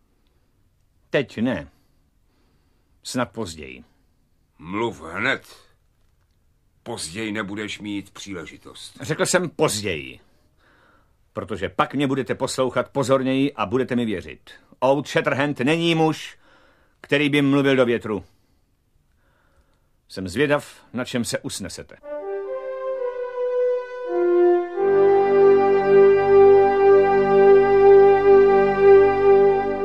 Teď ne. Snad později. Mluv hned. Později nebudeš mít příležitost. Řekl jsem později. Protože pak mě budete poslouchat pozorněji a budete mi věřit. Old Shatterhand není muž, který by mluvil do větru. Jsem zvědav, na čem se usnesete.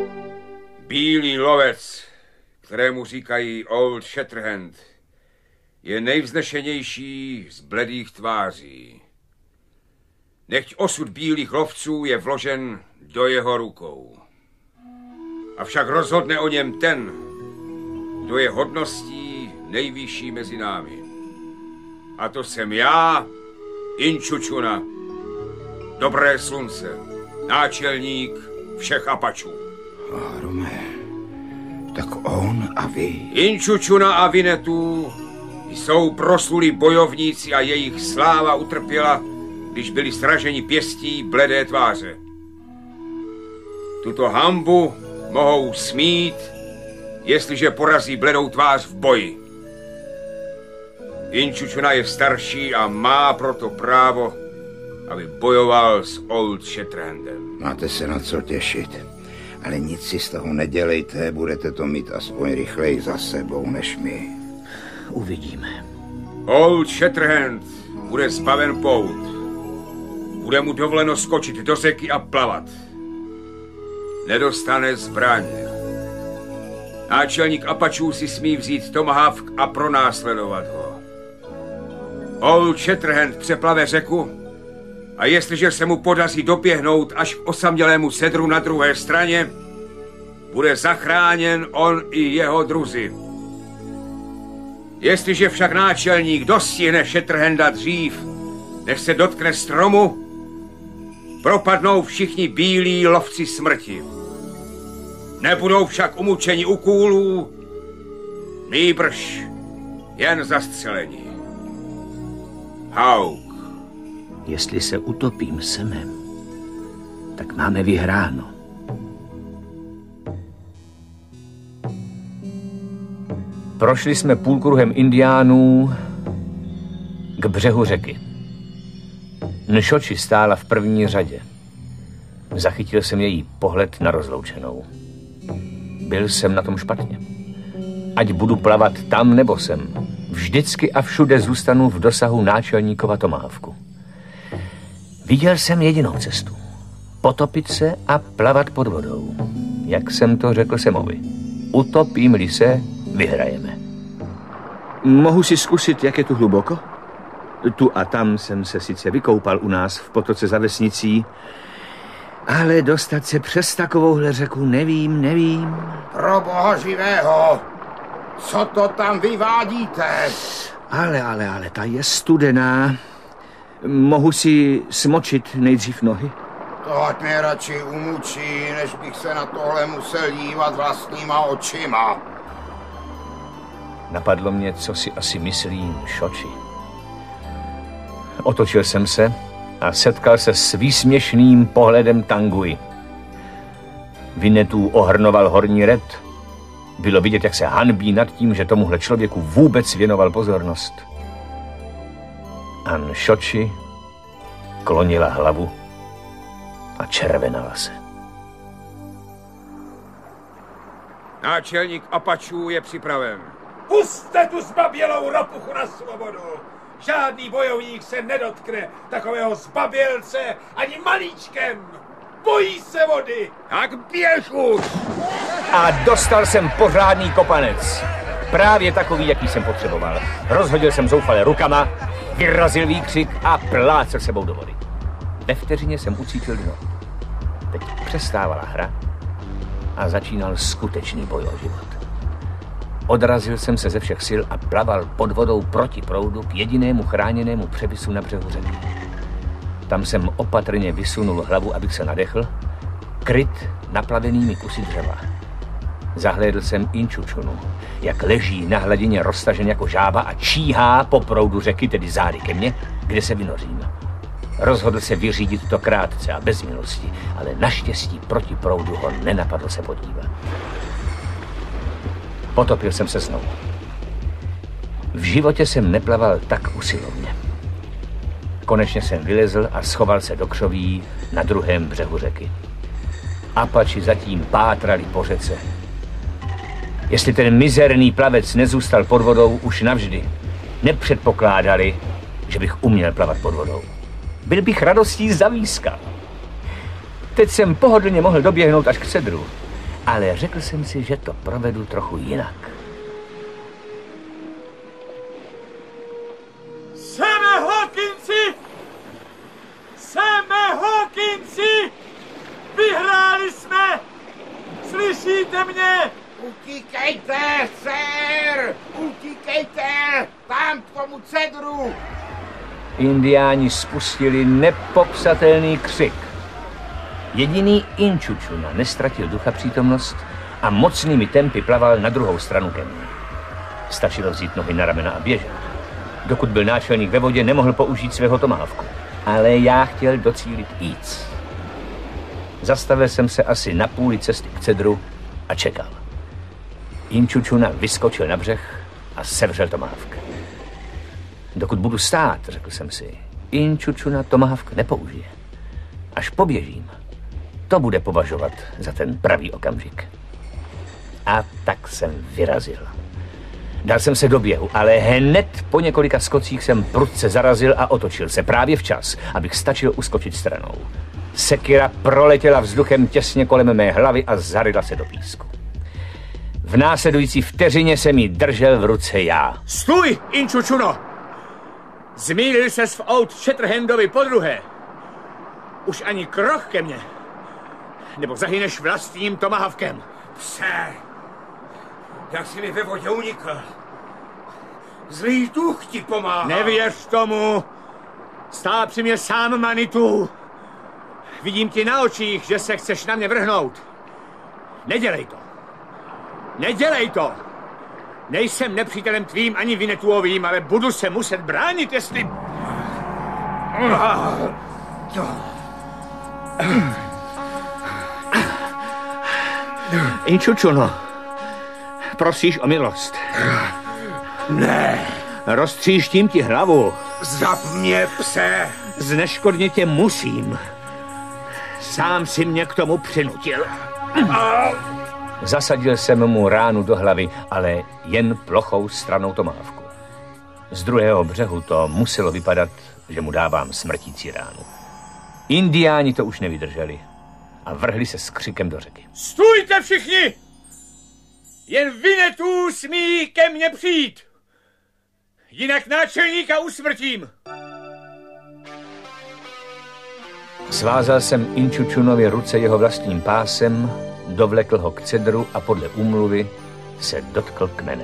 Bílý lovec, kterému říkají Old Shatterhand, je nejvznešenější z bledých tváří. Nechť osud bílých lovců je vložen do jeho rukou. Avšak rozhodne o něm ten, kdo je hodností nejvyšší mezi námi. A to jsem já, Inčučuna, dobré slunce, náčelník všech Apačů. Rome, tak on a vy. Inčučuna a Vinetu jsou proslulí bojovníci a jejich sláva utrpěla, když byli sraženi pěstí bledé tváře. Tuto hanbu mohou smít, jestliže porazí bledou tvář v boji. Inčučuna je starší a má proto právo, aby bojoval s Old Shatterhandem. Máte se na co těšit, ale nic si z toho nedělejte, budete to mít aspoň rychleji za sebou než my. Uvidíme. Old Shatterhand bude zbaven pout. Bude mu dovoleno skočit do řeky a plavat. Nedostane zbraň. Náčelník Apačů si smí vzít tomahawk a pronásledovat ho. Old Shatterhand přeplave řeku a jestliže se mu podaří doběhnout až k osamělému sedru na druhé straně, bude zachráněn on i jeho druzi. Jestliže však náčelník dostihne Shatterhanda dřív, než se dotkne stromu, propadnou všichni bílí lovci smrti. Nebudou však umučeni u kůlů, nýbrž jen zastřeleni. Hauk. Jestli se utopím semem, tak máme vyhráno. Prošli jsme půlkruhem indiánů k břehu řeky. Nšoči stála v první řadě. Zachytil jsem její pohled na rozloučenou. Byl jsem na tom špatně. Ať budu plavat tam nebo sem, vždycky a všude zůstanu v dosahu náčelníkova tomahawku. Viděl jsem jedinou cestu. Potopit se a plavat pod vodou. Jak jsem to řekl Semovi. Utopím-li se, vyhrajeme. Mohu si zkusit, jak je tu hluboko? Tu a tam jsem se sice vykoupal u nás v potoce za vesnicí, ale dostat se přes takovouhle řeku nevím. Pro boha živého, co to tam vyvádíte? Ale, ta je studená. Mohu si smočit nejdřív nohy? To ať mě radši umučí, než bych se na tohle musel dívat vlastníma očima. Napadlo mě, co si asi myslí Nšoči. Otočil jsem se a setkal se s výsměšným pohledem Tanguy. Vinetu ohrnoval horní red. Bylo vidět, jak se hanbí nad tím, že tomuhle člověku vůbec věnoval pozornost. A Nšoči klonila hlavu a červenala se. Náčelník Apačů je připraven. Pusťte tu zbabělou ropuchu na svobodu. Žádný bojovník se nedotkne takového zbabělce ani malíčkem. Bojí se vody. Tak běž už! A dostal jsem pořádný kopanec. Právě takový, jaký jsem potřeboval. Rozhodil jsem zoufale rukama, vyrazil výkřik a plácel sebou do vody. Ve vteřině jsem ucítil dno. Teď přestávala hra a začínal skutečný boj o život. Odrazil jsem se ze všech sil a plaval pod vodou proti proudu k jedinému chráněnému převisu na břehu řeky. Tam jsem opatrně vysunul hlavu, abych se nadechl, kryt naplavenými kusy dřeva. Zahlédl jsem Inčučunu, jak leží na hladině roztažen jako žába a číhá po proudu řeky, tedy zády ke mně, kde se vynořím. Rozhodl se vyřídit to krátce a bez milosti, ale naštěstí proti proudu ho nenapadlo se podívat. Potopil jsem se znovu. V životě jsem neplaval tak usilovně. Konečně jsem vylezl a schoval se do křoví na druhém břehu řeky. Apači zatím pátrali po řece. Jestli ten mizerný plavec nezůstal pod vodou už navždy, nepředpokládali, že bych uměl plavat pod vodou. Byl bych radostí zavískal. Teď jsem pohodlně mohl doběhnout až k cedru, ale řekl jsem si, že to provedu trochu jinak. Slyšíte mě? Utíkejte, sir! Utíkejte! Tam k tomu cedru! Indiáni spustili nepopsatelný křik. Jediný Inčučuna nestratil ducha přítomnost a mocnými tempy plaval na druhou stranu ke mně. Stačilo vzít nohy na ramena a běžet. Dokud byl náčelník ve vodě, nemohl použít svého tomahawku. Ale já chtěl docílit víc. Zastavil jsem se asi na půli cesty k cedru a čekal. Inčučuna vyskočil na břeh a sevřel tomahawk. Dokud budu stát, řekl jsem si, Inčučuna tomahawk nepoužije. Až poběžím, to bude považovat za ten pravý okamžik. A tak jsem vyrazil. Dal jsem se do běhu, ale hned po několika skocích jsem prudce zarazil a otočil se právě včas, abych stačil uskočit stranou. Sekira proletěla vzduchem těsně kolem mé hlavy a zaryla se do písku. V následující vteřině jsem ji držel v ruce já. Stůj, Inčučuno! Zmýlil ses v Old Shatterhandovi podruhé. Už ani krok ke mně. Nebo zahyneš vlastním tomahawkem. Pse, jak jsi mi ve vodě unikl. Zlý duch ti pomáhá. Nevěř tomu. Stál při mě sám Manitu. Vidím ti na očích, že se chceš na mě vrhnout. Nedělej to. Nedělej to. Nejsem nepřítelem tvým ani Vinetuovým, ale budu se muset bránit, jestli... Inčučuno, prosíš o milost. Ne. Roztříštím ti hlavu. Zap mě, pse. Zneškodnit tě musím. Sám si mě k tomu přinutil. Zasadil jsem mu ránu do hlavy, ale jen plochou stranou tomahawku. Z druhého břehu to muselo vypadat, že mu dávám smrtící ránu. Indiáni to už nevydrželi a vrhli se s křikem do řeky. Stůjte všichni! Jen Vinetu smí ke mně přijít. Jinak náčelníka usmrtím. Svázal jsem Inčučunovi ruce jeho vlastním pásem, dovlekl ho k cedru a podle úmluvy se dotkl kmene.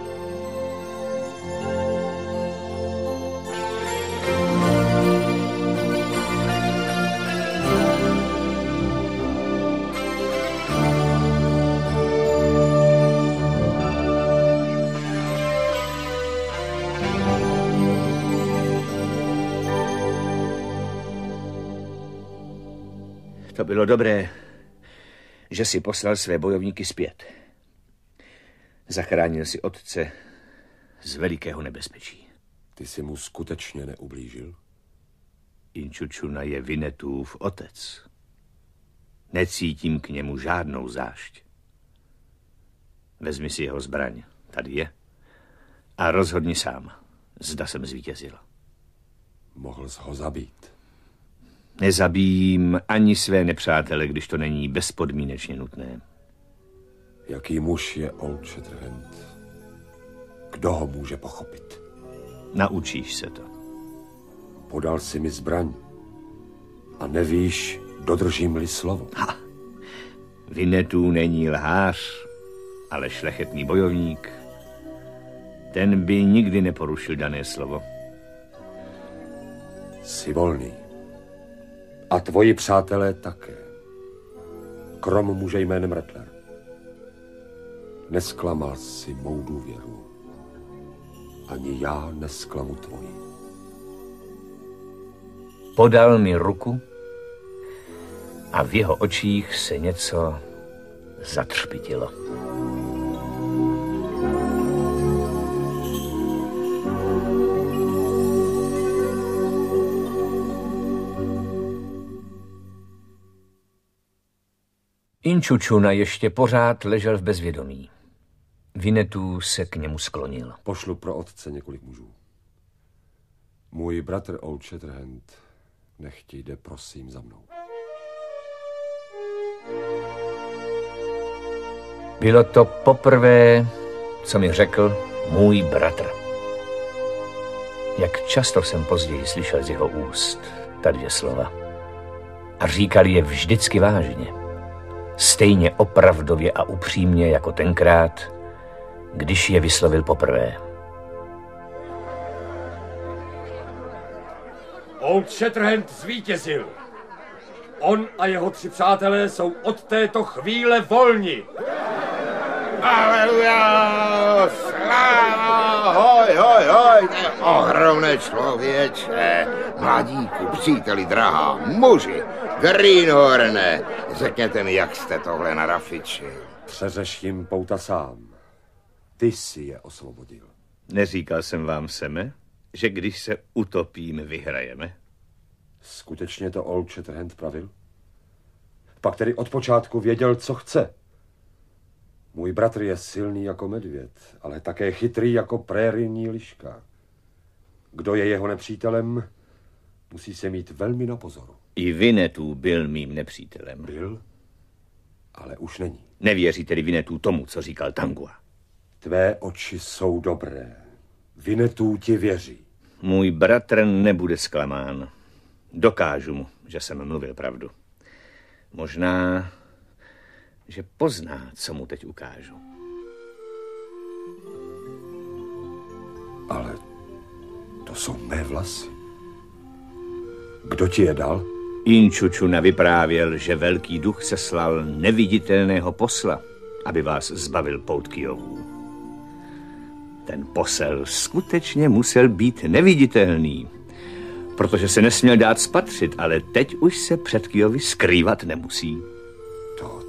To bylo dobré, že si poslal své bojovníky zpět. Zachránil si otce z velikého nebezpečí. Ty jsi mu skutečně neublížil? Inčučuna je Vinetův otec. Necítím k němu žádnou zášť. Vezmi si jeho zbraň, tady je, a rozhodni sám, zda jsem zvítězil. Mohl jsi ho zabít. Nezabijím ani své nepřátele, když to není bezpodmínečně nutné. Jaký muž je Old Shatterhand? Kdo ho může pochopit? Naučíš se to. Podal si mi zbraň a nevíš, dodržím-li slovo. Ha! Vinetů není lhář, ale šlechetný bojovník. Ten by nikdy neporušil dané slovo. Jsi volný. A tvoji přátelé také. Krom muže jménem Rattler. Nesklamal si mou důvěru. Ani já nesklamu tvoji. Podal mi ruku a v jeho očích se něco zatřpitilo. Inčučuna ještě pořád ležel v bezvědomí. Vinetu se k němu sklonil. Pošlu pro otce několik mužů. Můj bratr Old Shatterhand nechť jde prosím za mnou. Bylo to poprvé, co mi řekl můj bratr. Jak často jsem později slyšel z jeho úst ta dvě slova. A říkal je vždycky vážně. stejně opravdově a upřímně jako tenkrát, když je vyslovil poprvé. Old Shatterhand zvítězil. On a jeho 3 přátelé jsou od této chvíle volni. Aleluja, sláva, hoj, hoj, hoj, ohromné člověče, mladíku, příteli drahá, muži, Greenhorne, řekněte mi, jak jste tohle narafičil. Přeřeš jim pouta sám. Ty si je osvobodil. Neříkal jsem vám, Seme, že když se utopíme, vyhrajeme? Skutečně to Old Shatterhand pravil? Pak tedy od počátku věděl, co chce. Můj bratr je silný jako medvěd, ale také chytrý jako prérijní liška. Kdo je jeho nepřítelem, musí se mít velmi na pozoru. I Winnetou byl mým nepřítelem. Byl, ale už není. Nevěří tedy Winnetou tomu, co říkal Tangua? Tvé oči jsou dobré. Winnetou ti věří. Můj bratr nebude zklamán. Dokážu mu, že jsem mluvil pravdu. Možná, že pozná, co mu teď ukážu. Ale to jsou mé vlasy. Kdo ti je dal? Inčučuna vyprávěl, že velký duch seslal neviditelného posla, aby vás zbavil pout Kyjovů. Ten posel skutečně musel být neviditelný, protože se nesměl dát spatřit, ale teď už se před Kyjovy skrývat nemusí. To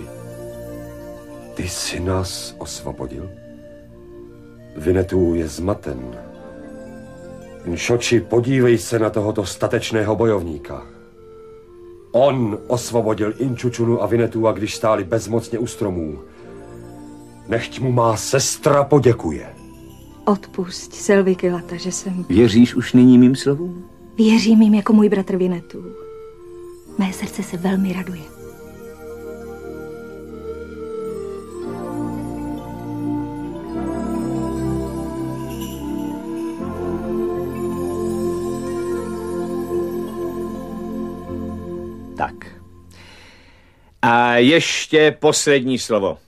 ty jsi nás osvobodil? Winnetou je zmaten. Nšoči, podívej se na tohoto statečného bojovníka. On osvobodil Inčučunu a Winnetou, a když stáli bezmocně u stromů. Nechť mu má sestra poděkuje. Odpusť, Selvikylata, že jsem... Věříš už nyní mým slovům? Věřím jim jako můj bratr Winnetou. Mé srdce se velmi raduje. Tak. A ještě poslední slovo.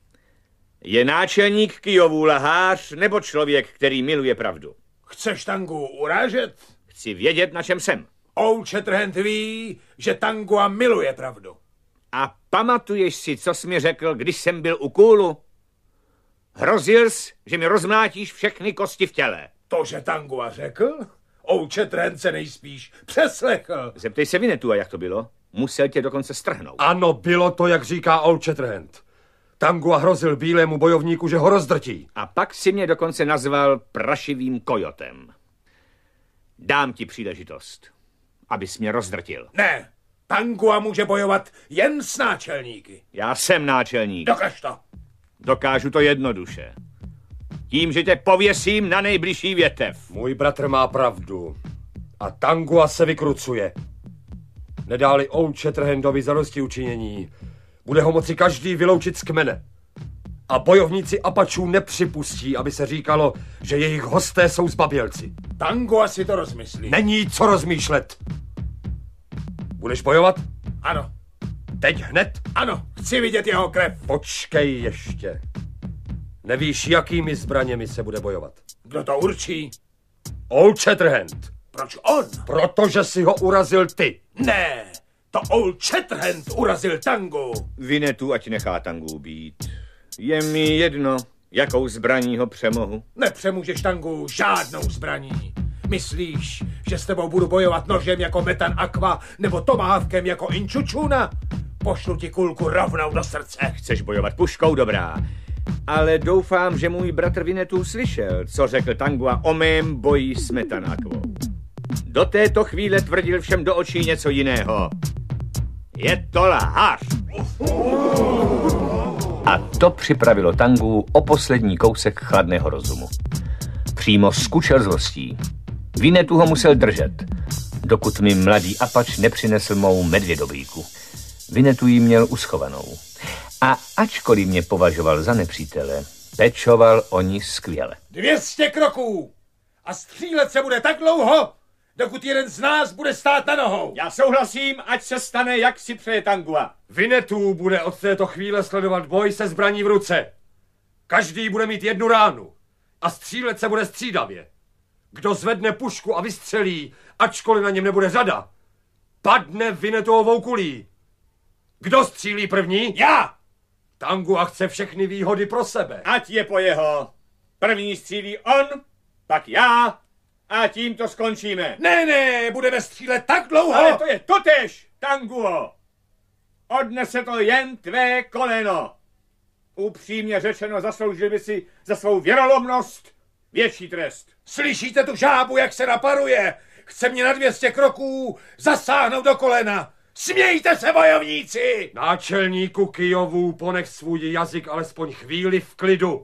Je náčelník Kyjovů lhář nebo člověk, který miluje pravdu? Chceš Tangu urážet? Chci vědět, na čem jsem. Old Shatterhand ví, že Tangua miluje pravdu. A pamatuješ si, co jsi mi řekl, když jsem byl u kůlu? Hrozil jsi, že mi rozmlátíš všechny kosti v těle. To, že Tangua řekl? Old Shatterhand se nejspíš přeslechl. Zeptej se Winnetou, jak to bylo. Musel tě dokonce strhnout. Ano, bylo to, jak říká Old Shatterhand. Tangua hrozil bílému bojovníku, že ho rozdrtí. A pak si mě dokonce nazval prašivým kojotem. Dám ti příležitost, abys mě rozdrtil. Ne, Tangua může bojovat jen s náčelníky. Já jsem náčelník. Dokaž to. Dokážu to jednoduše. Tím, že tě pověsím na nejbližší větev. Můj bratr má pravdu. A Tangua se vykrucuje. Nedáli Old Shatterhandovi zadosti učinění, bude ho moci každý vyloučit z kmene. A bojovníci Apačů nepřipustí, aby se říkalo, že jejich hosté jsou zbabělci. Tangua si to rozmyslí. Není co rozmýšlet. Budeš bojovat? Ano. Teď hned? Ano, chci vidět jeho krev. Počkej ještě. Nevíš, jakými zbraněmi se bude bojovat. Kdo to určí? Old Shatterhand. Proč on? Protože si ho urazil ty. Ne, to Old Shatterhand urazil Tangu. Winnetou ať nechá Tangu být. Je mi jedno, jakou zbraní ho přemohu. Nepřemůžeš Tangu žádnou zbraní. Myslíš, že s tebou budu bojovat nožem jako Metan Aqua nebo tomahawkem jako Inčučuna? Pošlu ti kulku rovnou do srdce. Chceš bojovat puškou, dobrá. Ale doufám, že můj bratr Winnetou slyšel, co řekl Tangua o mém boji s Metan Aquou. Do této chvíle tvrdil všem do očí něco jiného. Je to lhář. A to připravilo Tangu o poslední kousek chladného rozumu. Přímo skučel zlostí. Winnetou ho musel držet, dokud mi mladý Apač nepřinesl mou medvědobíku. Winnetou ji měl uschovanou. A ačkoliv mě považoval za nepřítele, pečoval o ní skvěle. 200 kroků! A střílet se bude tak dlouho, dokud jeden z nás bude stát na nohou. Já souhlasím, ať se stane, jak si přeje Tangua. Vinetů bude od této chvíle sledovat boj se zbraní v ruce. Každý bude mít jednu ránu a střílet se bude střídavě. Kdo zvedne pušku a vystřelí, ačkoliv na něm nebude řada, padne Vinetovou kulí. Kdo střílí první? Já! Tangua chce všechny výhody pro sebe. Ať je po jeho. První střílí on, pak já a tím to skončíme. Ne, budeme střílet tak dlouho. Ale to je totéž, Tanguo. Odnese to jen tvé koleno. Upřímně řečeno, zasloužil by si za svou věrolomnost větší trest. Slyšíte tu žábu, jak se naparuje? Chce mě na 200 kroků zasáhnout do kolena. Smějte se, bojovníci! Náčelníku Kyjovů, ponech svůj jazyk alespoň chvíli v klidu.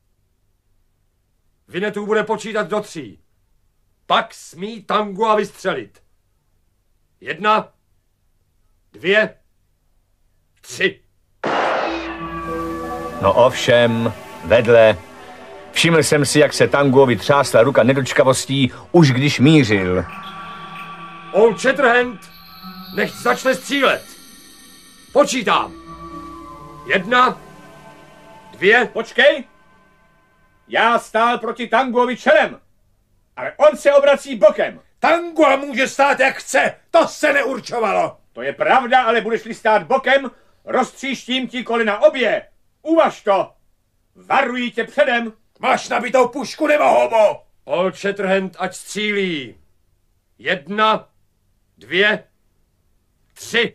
Vinetů bude počítat do 3. Pak smí Tangua vystřelit. 1, 2, 3. No ovšem, vedle. Všiml jsem si, jak se Tanguovi třásla ruka nedočkavostí, už když mířil. Old Shatterhand, nechť začne střílet. Počítám. 1, 2. Počkej. Já stál proti Tanguovi čelem, ale on se obrací bokem. Tangua může stát, jak chce. To se neurčovalo. To je pravda, ale budeš-li stát bokem, roztříštím ti kolena obě. Uvaž to. Varuji tě předem. Máš nabitou pušku nebo homo? Old Shatterhand, ať střílí. 1, 2, 3.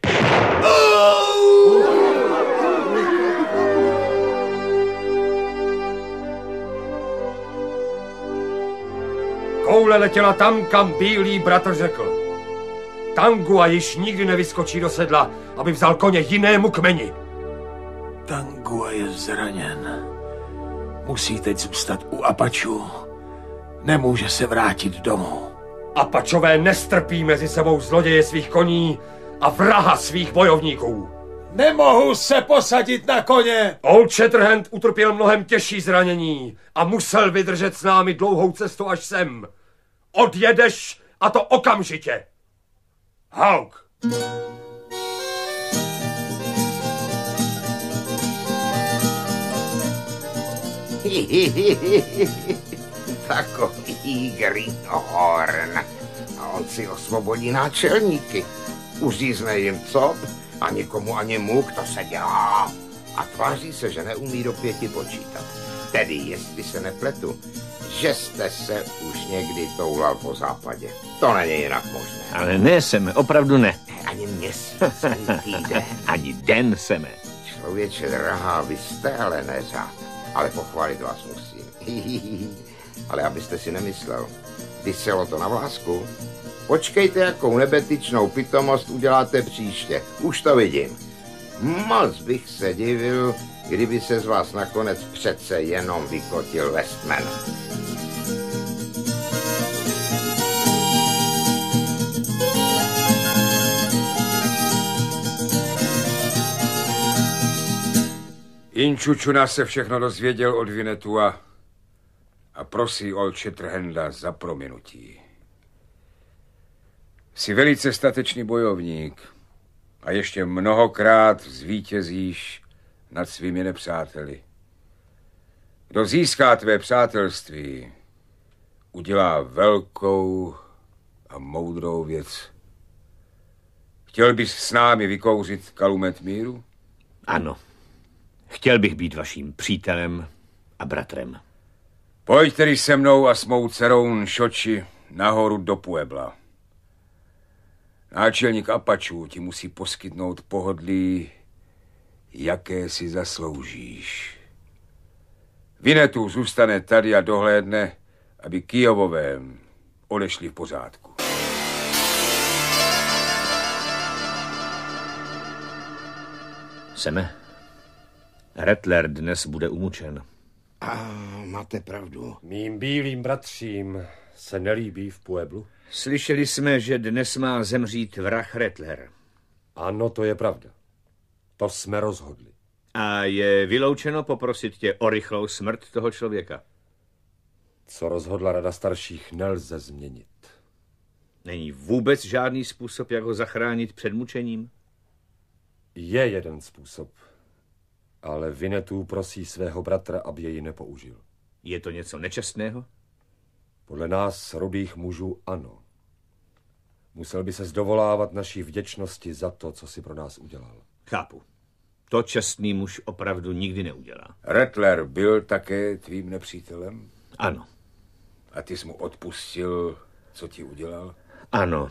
Koule letěla tam, kam bílý bratr řekl. Tangua již nikdy nevyskočí do sedla, aby vzal koně jinému kmeni. Tangua je zraněn. Musí teď zůstat u Apačů. Nemůže se vrátit domů. Apačové nestrpí mezi sebou zloděje svých koní a vraha svých bojovníků. Nemohu se posadit na koně. Old Shatterhand utrpěl mnohem těžší zranění a musel vydržet s námi dlouhou cestu až sem. Odjedeš a to okamžitě. Hauk. Takový Greenhorn. A on si osvobodí náčelníky. Uřízne jim cop a nikomu ani muk, to se dělá. A tváří se, že neumí do 5 počítat. Tedy, jestli se nepletu, že jste se už někdy toulal po západě. To není jinak možné. Ale ne, Seme, opravdu ne. Ani měsíc, ani týden. Ani den, Seme. Člověče drahá, vy jste ale neřád. Ale pochválit vás musím. Ale abyste si nemyslel, vyselo to na vlásku. Počkejte, jakou nebetyčnou pitomost uděláte příště. Už to vidím. Moc bych se divil, kdyby se z vás nakonec přece jenom vykotil Westman. Inčučuna se všechno dozvěděl od Vinetua a prosí Old Shatterhanda za prominutí. Jsi velice statečný bojovník a ještě mnohokrát zvítězíš nad svými nepřáteli. Kdo získá tvé přátelství, udělá velkou a moudrou věc. Chtěl bys s námi vykouřit kalumet míru? Ano. Chtěl bych být vaším přítelem a bratrem. Pojď tedy se mnou a s mou dcerou Nšoči nahoru do Puebla. Náčelník Apačů ti musí poskytnout pohodlí, jaké si zasloužíš. Vinetu zůstane tady a dohlédne, aby Kyjovové odešli v pořádku. Seme, Rattler dnes bude umučen. A máte pravdu. Mým bílým bratřím se nelíbí v Pueblu? Slyšeli jsme, že dnes má zemřít vrah Rattler. Ano, to je pravda. To jsme rozhodli. A je vyloučeno poprosit tě o rychlou smrt toho člověka. Co rozhodla Rada starších, nelze změnit. Není vůbec žádný způsob, jak ho zachránit před mučením? Je jeden způsob, ale Winnetou prosí svého bratra, aby jej nepoužil. Je to něco nečestného? Podle nás, rudých mužů, ano. Musel by se zdovolávat naší vděčnosti za to, co si pro nás udělal. Chápu. To čestný muž opravdu nikdy neudělá. Rattler byl také tvým nepřítelem? Ano. A ty jsi mu odpustil, co ti udělal? Ano.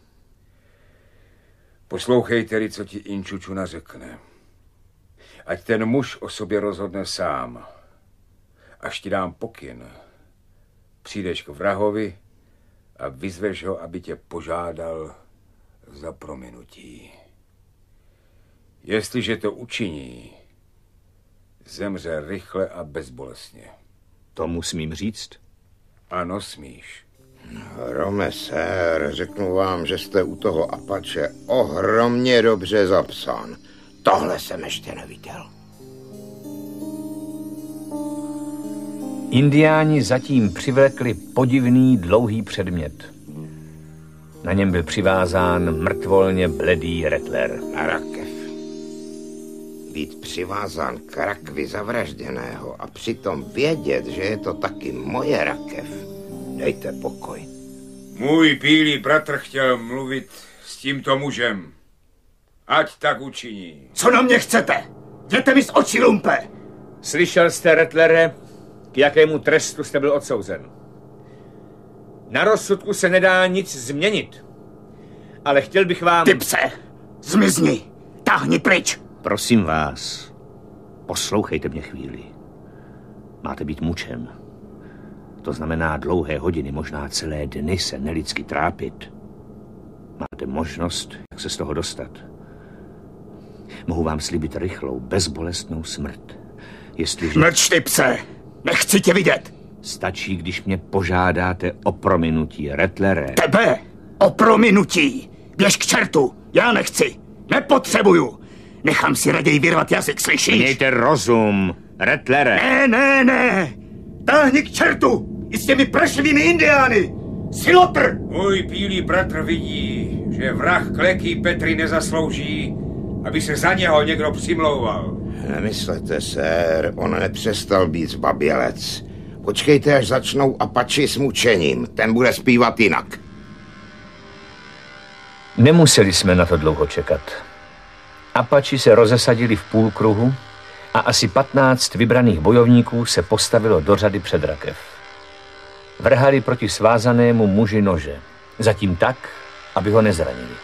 Poslouchej tedy, co ti Inčučuna řekne. Ať ten muž o sobě rozhodne sám. Až ti dám pokyn, přijdeš k vrahovi a vyzveš ho, aby tě požádal za prominutí. Jestliže to učiní, zemře rychle a bezbolestně. Tomu smím říct? Ano, smíš. Rome, sér, řeknu vám, že jste u toho Apache ohromně dobře zapsán. Tohle jsem ještě neviděl. Indiáni zatím přivlekli podivný dlouhý předmět. Na něm byl přivázán mrtvolně bledý Rattler. Rakev. Být přivázán k rakvi zavražděného a přitom vědět, že je to taky moje rakev. Dejte pokoj. Můj bílý bratr chtěl mluvit s tímto mužem. Ať tak učiní. Co na mě chcete? Jděte mi z očí, lumpe! Slyšel jste, Rattlere, k jakému trestu jste byl odsouzen. Na rozsudku se nedá nic změnit. Ale chtěl bych vám... Ty pse! Zmizni! Táhni pryč! Prosím vás, poslouchejte mě chvíli. Máte být mučen. To znamená dlouhé hodiny, možná celé dny se nelidsky trápit. Máte možnost, jak se z toho dostat. Mohu vám slíbit rychlou, bezbolestnou smrt. Jestliže... Mlč, ty pse! Nechci tě vidět! Stačí, když mě požádáte o prominutí, Rattlere. Tebe! O prominutí! Běž k čertu! Já nechci! Nepotřebuju! Nechám si raději vyrvat jazyk, slyšíš? Mějte rozum, Rattlere. Ne! Táhni k čertu! I s těmi prašivými indiány! Silotr! Můj bílý bratr vidí, že vrah Kleký Petry nezaslouží, aby se za něho někdo přimlouval. Nemyslete, sér, on nepřestal být zbabělec. Počkejte, až začnou Apači s mučením. Ten bude zpívat jinak. Nemuseli jsme na to dlouho čekat. Apači se rozesadili v půlkruhu a asi 15 vybraných bojovníků se postavilo do řady před rakev. Vrhali proti svázanému muži nože. Zatím tak, aby ho nezranili.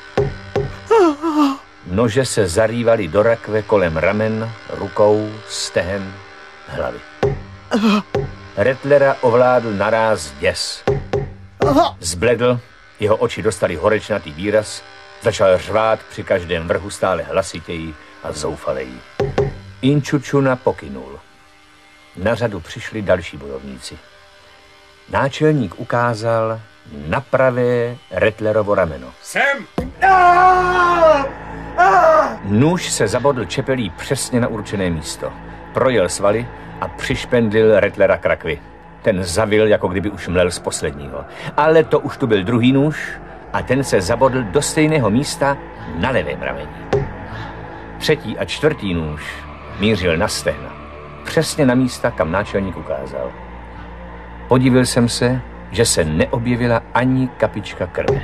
Nože se zarývaly do rakve kolem ramen, rukou, stehen, hlavy. Rattlera ovládl naráz děs. Zbledl, jeho oči dostali horečnatý výraz, začal řvát při každém vrhu stále hlasitěji a zoufaleji. Inčučuna pokynul. Na řadu přišli další bojovníci. Náčelník ukázal na pravé Rattlerovo rameno. Sem! Nůž se zabodl čepelí přesně na určené místo. Projel svaly a přišpendlil Rattlera k rakvi. Ten zavil, jako kdyby už mlel z posledního. Ale to už tu byl druhý nůž a ten se zabodl do stejného místa na levém rameni. Třetí a čtvrtý nůž mířil na stehna. Přesně na místa, kam náčelník ukázal. Podivil jsem se, že se neobjevila ani kapička krve.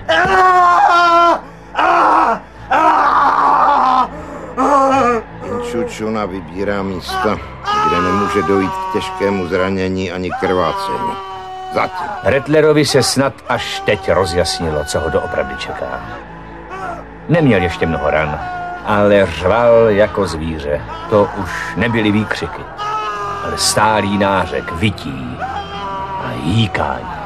Inčučuna vybírá místa, kde nemůže dojít k těžkému zranění ani krvácení. Zatím. Rattlerovi se snad až teď rozjasnilo, co ho doopravdy čeká. Neměl ještě mnoho ran, ale řval jako zvíře. To už nebyly výkřiky, ale stálý nářek, vytí a jíkání.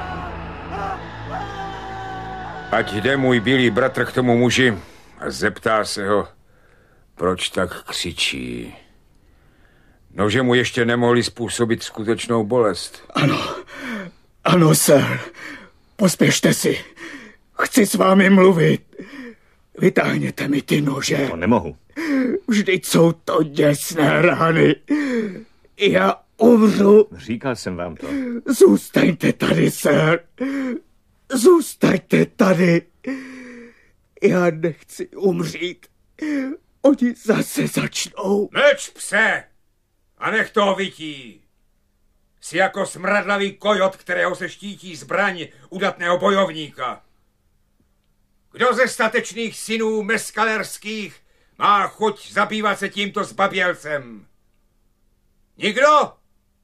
Ať jde můj bílý bratr k tomu muži a zeptá se ho, proč tak křičí. Nože mu ještě nemohli způsobit skutečnou bolest. Ano, sir. Pospěšte si. Chci s vámi mluvit. Vytáhněte mi ty nože. To nemohu. Vždyť jsou to děsné rány. Já umřu. Říkal jsem vám to. Zůstaňte tady, sir. Zůstaňte tady. Já nechci umřít. Oni zase začnou. Mlč, pse! A nech toho vytí. Jsi jako smradlavý kojot, kterého se štítí zbraň udatného bojovníka. Kdo ze statečných synů meskalerských má chuť zabývat se tímto zbabělcem? Nikdo?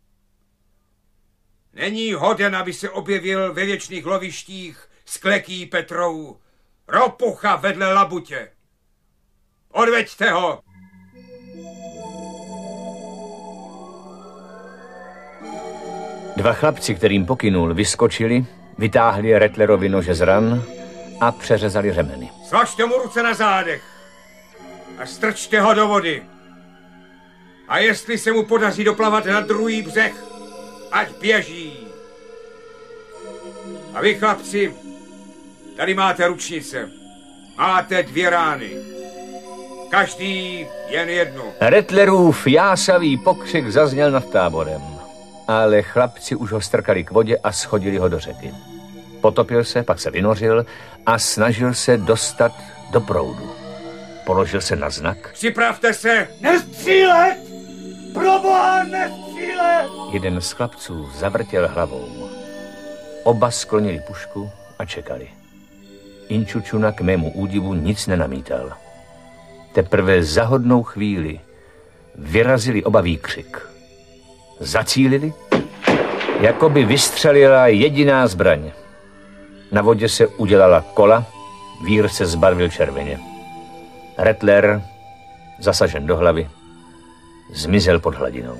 Není hoden, aby se objevil ve věčných lovištích s Kleký Petrou, ropucha vedle labutě. Odveďte ho! Dva chlapci, kterým pokynul, vyskočili, vytáhli Rattlerovi nože z ran a přeřezali řemeny. Svažte mu ruce na zádech a strčte ho do vody. A jestli se mu podaří doplavat na druhý břeh, ať běží. A vy, chlapci, tady máte ručnice. Máte 2 rány. Každý jen jednu. Rattlerův jásavý pokřik zazněl nad táborem, ale chlapci už ho strkali k vodě a shodili ho do řeky. Potopil se, pak se vynořil a snažil se dostat do proudu. Položil se na znak. Připravte se! Nestřílet! Proboha, nestřílet! Jeden z chlapců zavrtěl hlavou. Oba sklonili pušku a čekali. Inčučuna k mému údivu nic nenamítal. Teprve za hodnou chvíli vyrazili oba výkřik. Zacílili, jako by vystřelila jediná zbraň. Na vodě se udělala kola, vír se zbarvil červeně. Rattler, zasažen do hlavy, zmizel pod hladinou.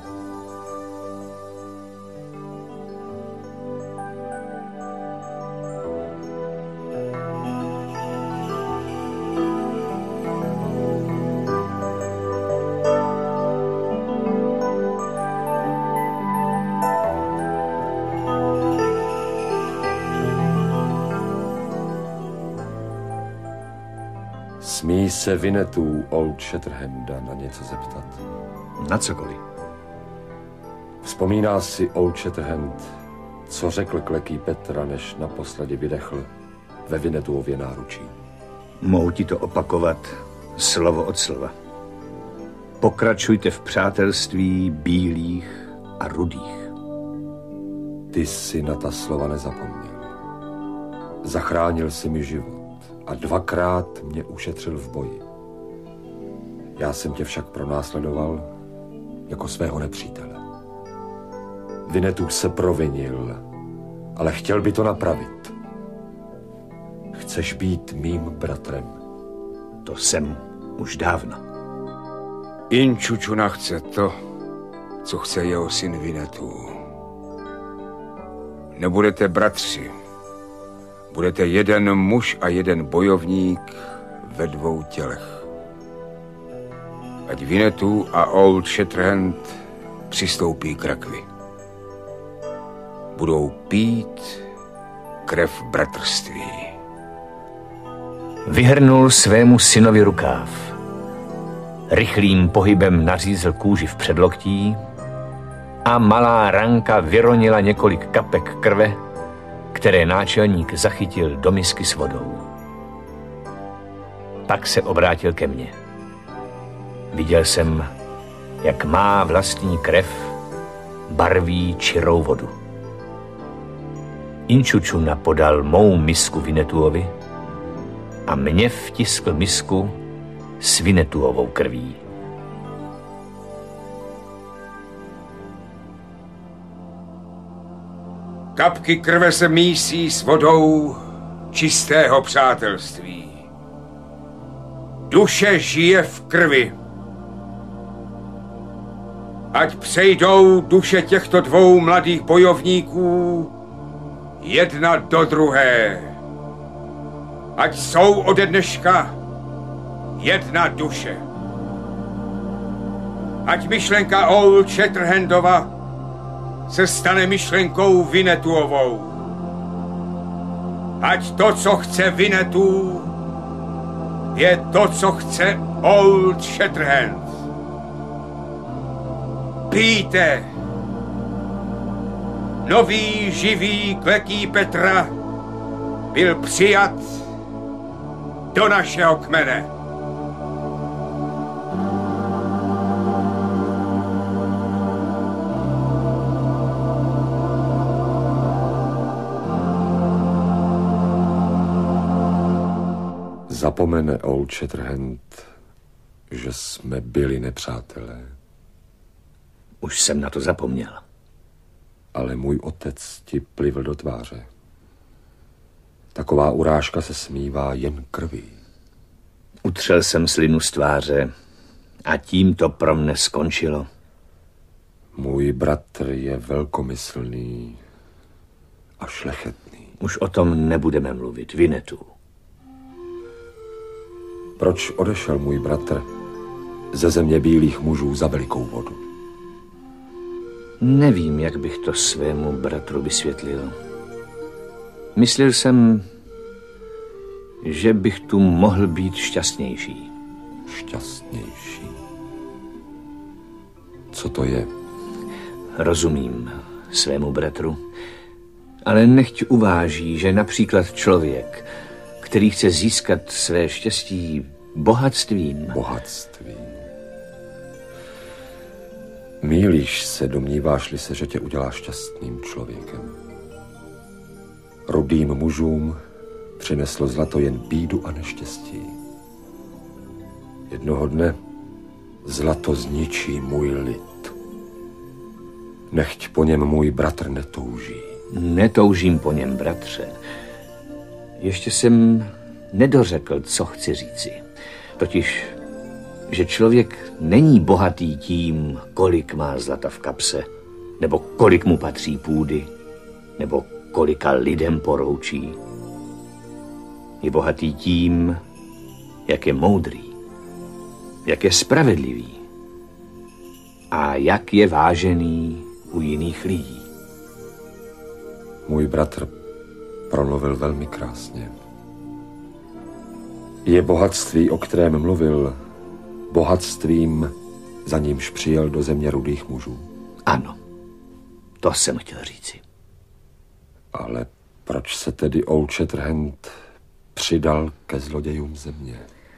Smí se Vinetu Old Shatterhanda na něco zeptat? Na cokoliv. Vzpomíná si Old Shatterhand, co řekl Kleký Petra, než naposledy vydechl ve Vinetuově náručí? Mohu ti to opakovat slovo od slova. Pokračujte v přátelství bílých a rudých. Ty jsi na ta slova nezapomněl. Zachránil jsi mi život a 2krát mě ušetřil v boji. Já jsem tě však pronásledoval jako svého nepřítele. Vinetu se provinil, ale chtěl by to napravit. Chceš být mým bratrem? To jsem už dávno. Inčučuna chce to, co chce jeho syn Vinetu. Nebudete bratři. Budete jeden muž a jeden bojovník ve 2 tělech. Ať Vinetu a Old Shatterhand přistoupí k rakvi. Budou pít krev bratrství. Vyhrnul svému synovi rukáv. Rychlým pohybem nařízl kůži v předloktí a malá ranka vyronila několik kapek krve, které náčelník zachytil do misky s vodou. Pak se obrátil ke mně. Viděl jsem, jak má vlastní krev barví čirou vodu. Inčučuna podal mou misku Vinetuovi a mě vtiskl misku s Vinetuovou krví. Kapky krve se mísí s vodou čistého přátelství. Duše žije v krvi. Ať přejdou duše těchto 2 mladých bojovníků jedna do druhé. Ať jsou ode dneška jedna duše. Ať myšlenka Old Shatterhandova se stane myšlenkou Vinetuovou. Ať to, co chce Vinetu, je to, co chce Old Shatterhand. Pijte! Nový živý Kleký Petra byl přijat do našeho kmene. Zapomene Old Shatterhand, že jsme byli nepřátelé. Už jsem na to zapomněl. Ale můj otec ti plivl do tváře. Taková urážka se smívá jen krví. Utřel jsem slinu z tváře a tím to pro mne skončilo. Můj bratr je velkomyslný a šlechetný. Už o tom nebudeme mluvit, Winnetou. Proč odešel můj bratr ze země bílých mužů za velikou vodu? Nevím, jak bych to svému bratru vysvětlil. Myslel jsem, že bych tu mohl být šťastnější. Šťastnější? Co to je? Rozumím svému bratru, ale nechť uváží, že například člověk, který chce získat své štěstí bohatstvím. Bohatstvím. Mýlíš se, domníváš-li se, že tě udělá šťastným člověkem. Rudým mužům přineslo zlato jen bídu a neštěstí. Jednoho dne zlato zničí můj lid. Nechť po něm můj bratr netouží. Netoužím po něm, bratře. Ještě jsem nedořekl, co chci říci. Totiž, že člověk není bohatý tím, kolik má zlata v kapse, nebo kolik mu patří půdy, nebo kolika lidem poroučí. Je bohatý tím, jak je moudrý, jak je spravedlivý a jak je vážený u jiných lidí. Můj bratr promluvil velmi krásně. Je bohatství, o kterém mluvil, bohatstvím, za nímž přijel do země rudých mužů? Ano, to jsem chtěl říci. Ale proč se tedy Old Shatterhand přidal ke zlodějům země?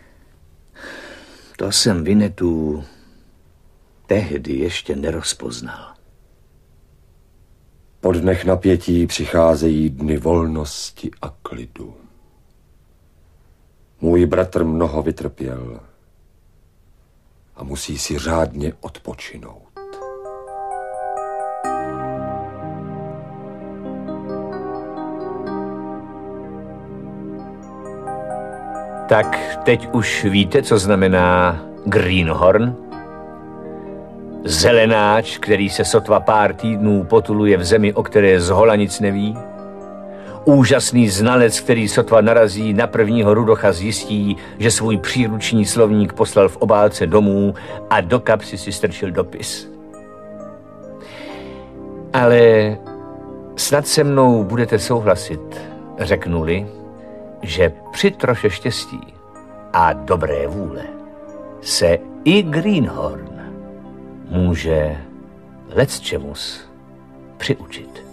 To jsem Winnetou tehdy ještě nerozpoznal. Po dnech napětí přicházejí dny volnosti a klidu. Můj bratr mnoho vytrpěl a musí si řádně odpočinout. Tak teď už víte, co znamená greenhorn? Zelenáč, který se sotva pár týdnů potuluje v zemi, o které zhola nic neví? Úžasný znalec, který sotva narazí na prvního rudocha, zjistí, že svůj příruční slovník poslal v obálce domů a do kapsy si strčil dopis. Ale snad se mnou budete souhlasit, řeknu-li, že při troše štěstí a dobré vůle se i greenhorn může lecčemus přiučit.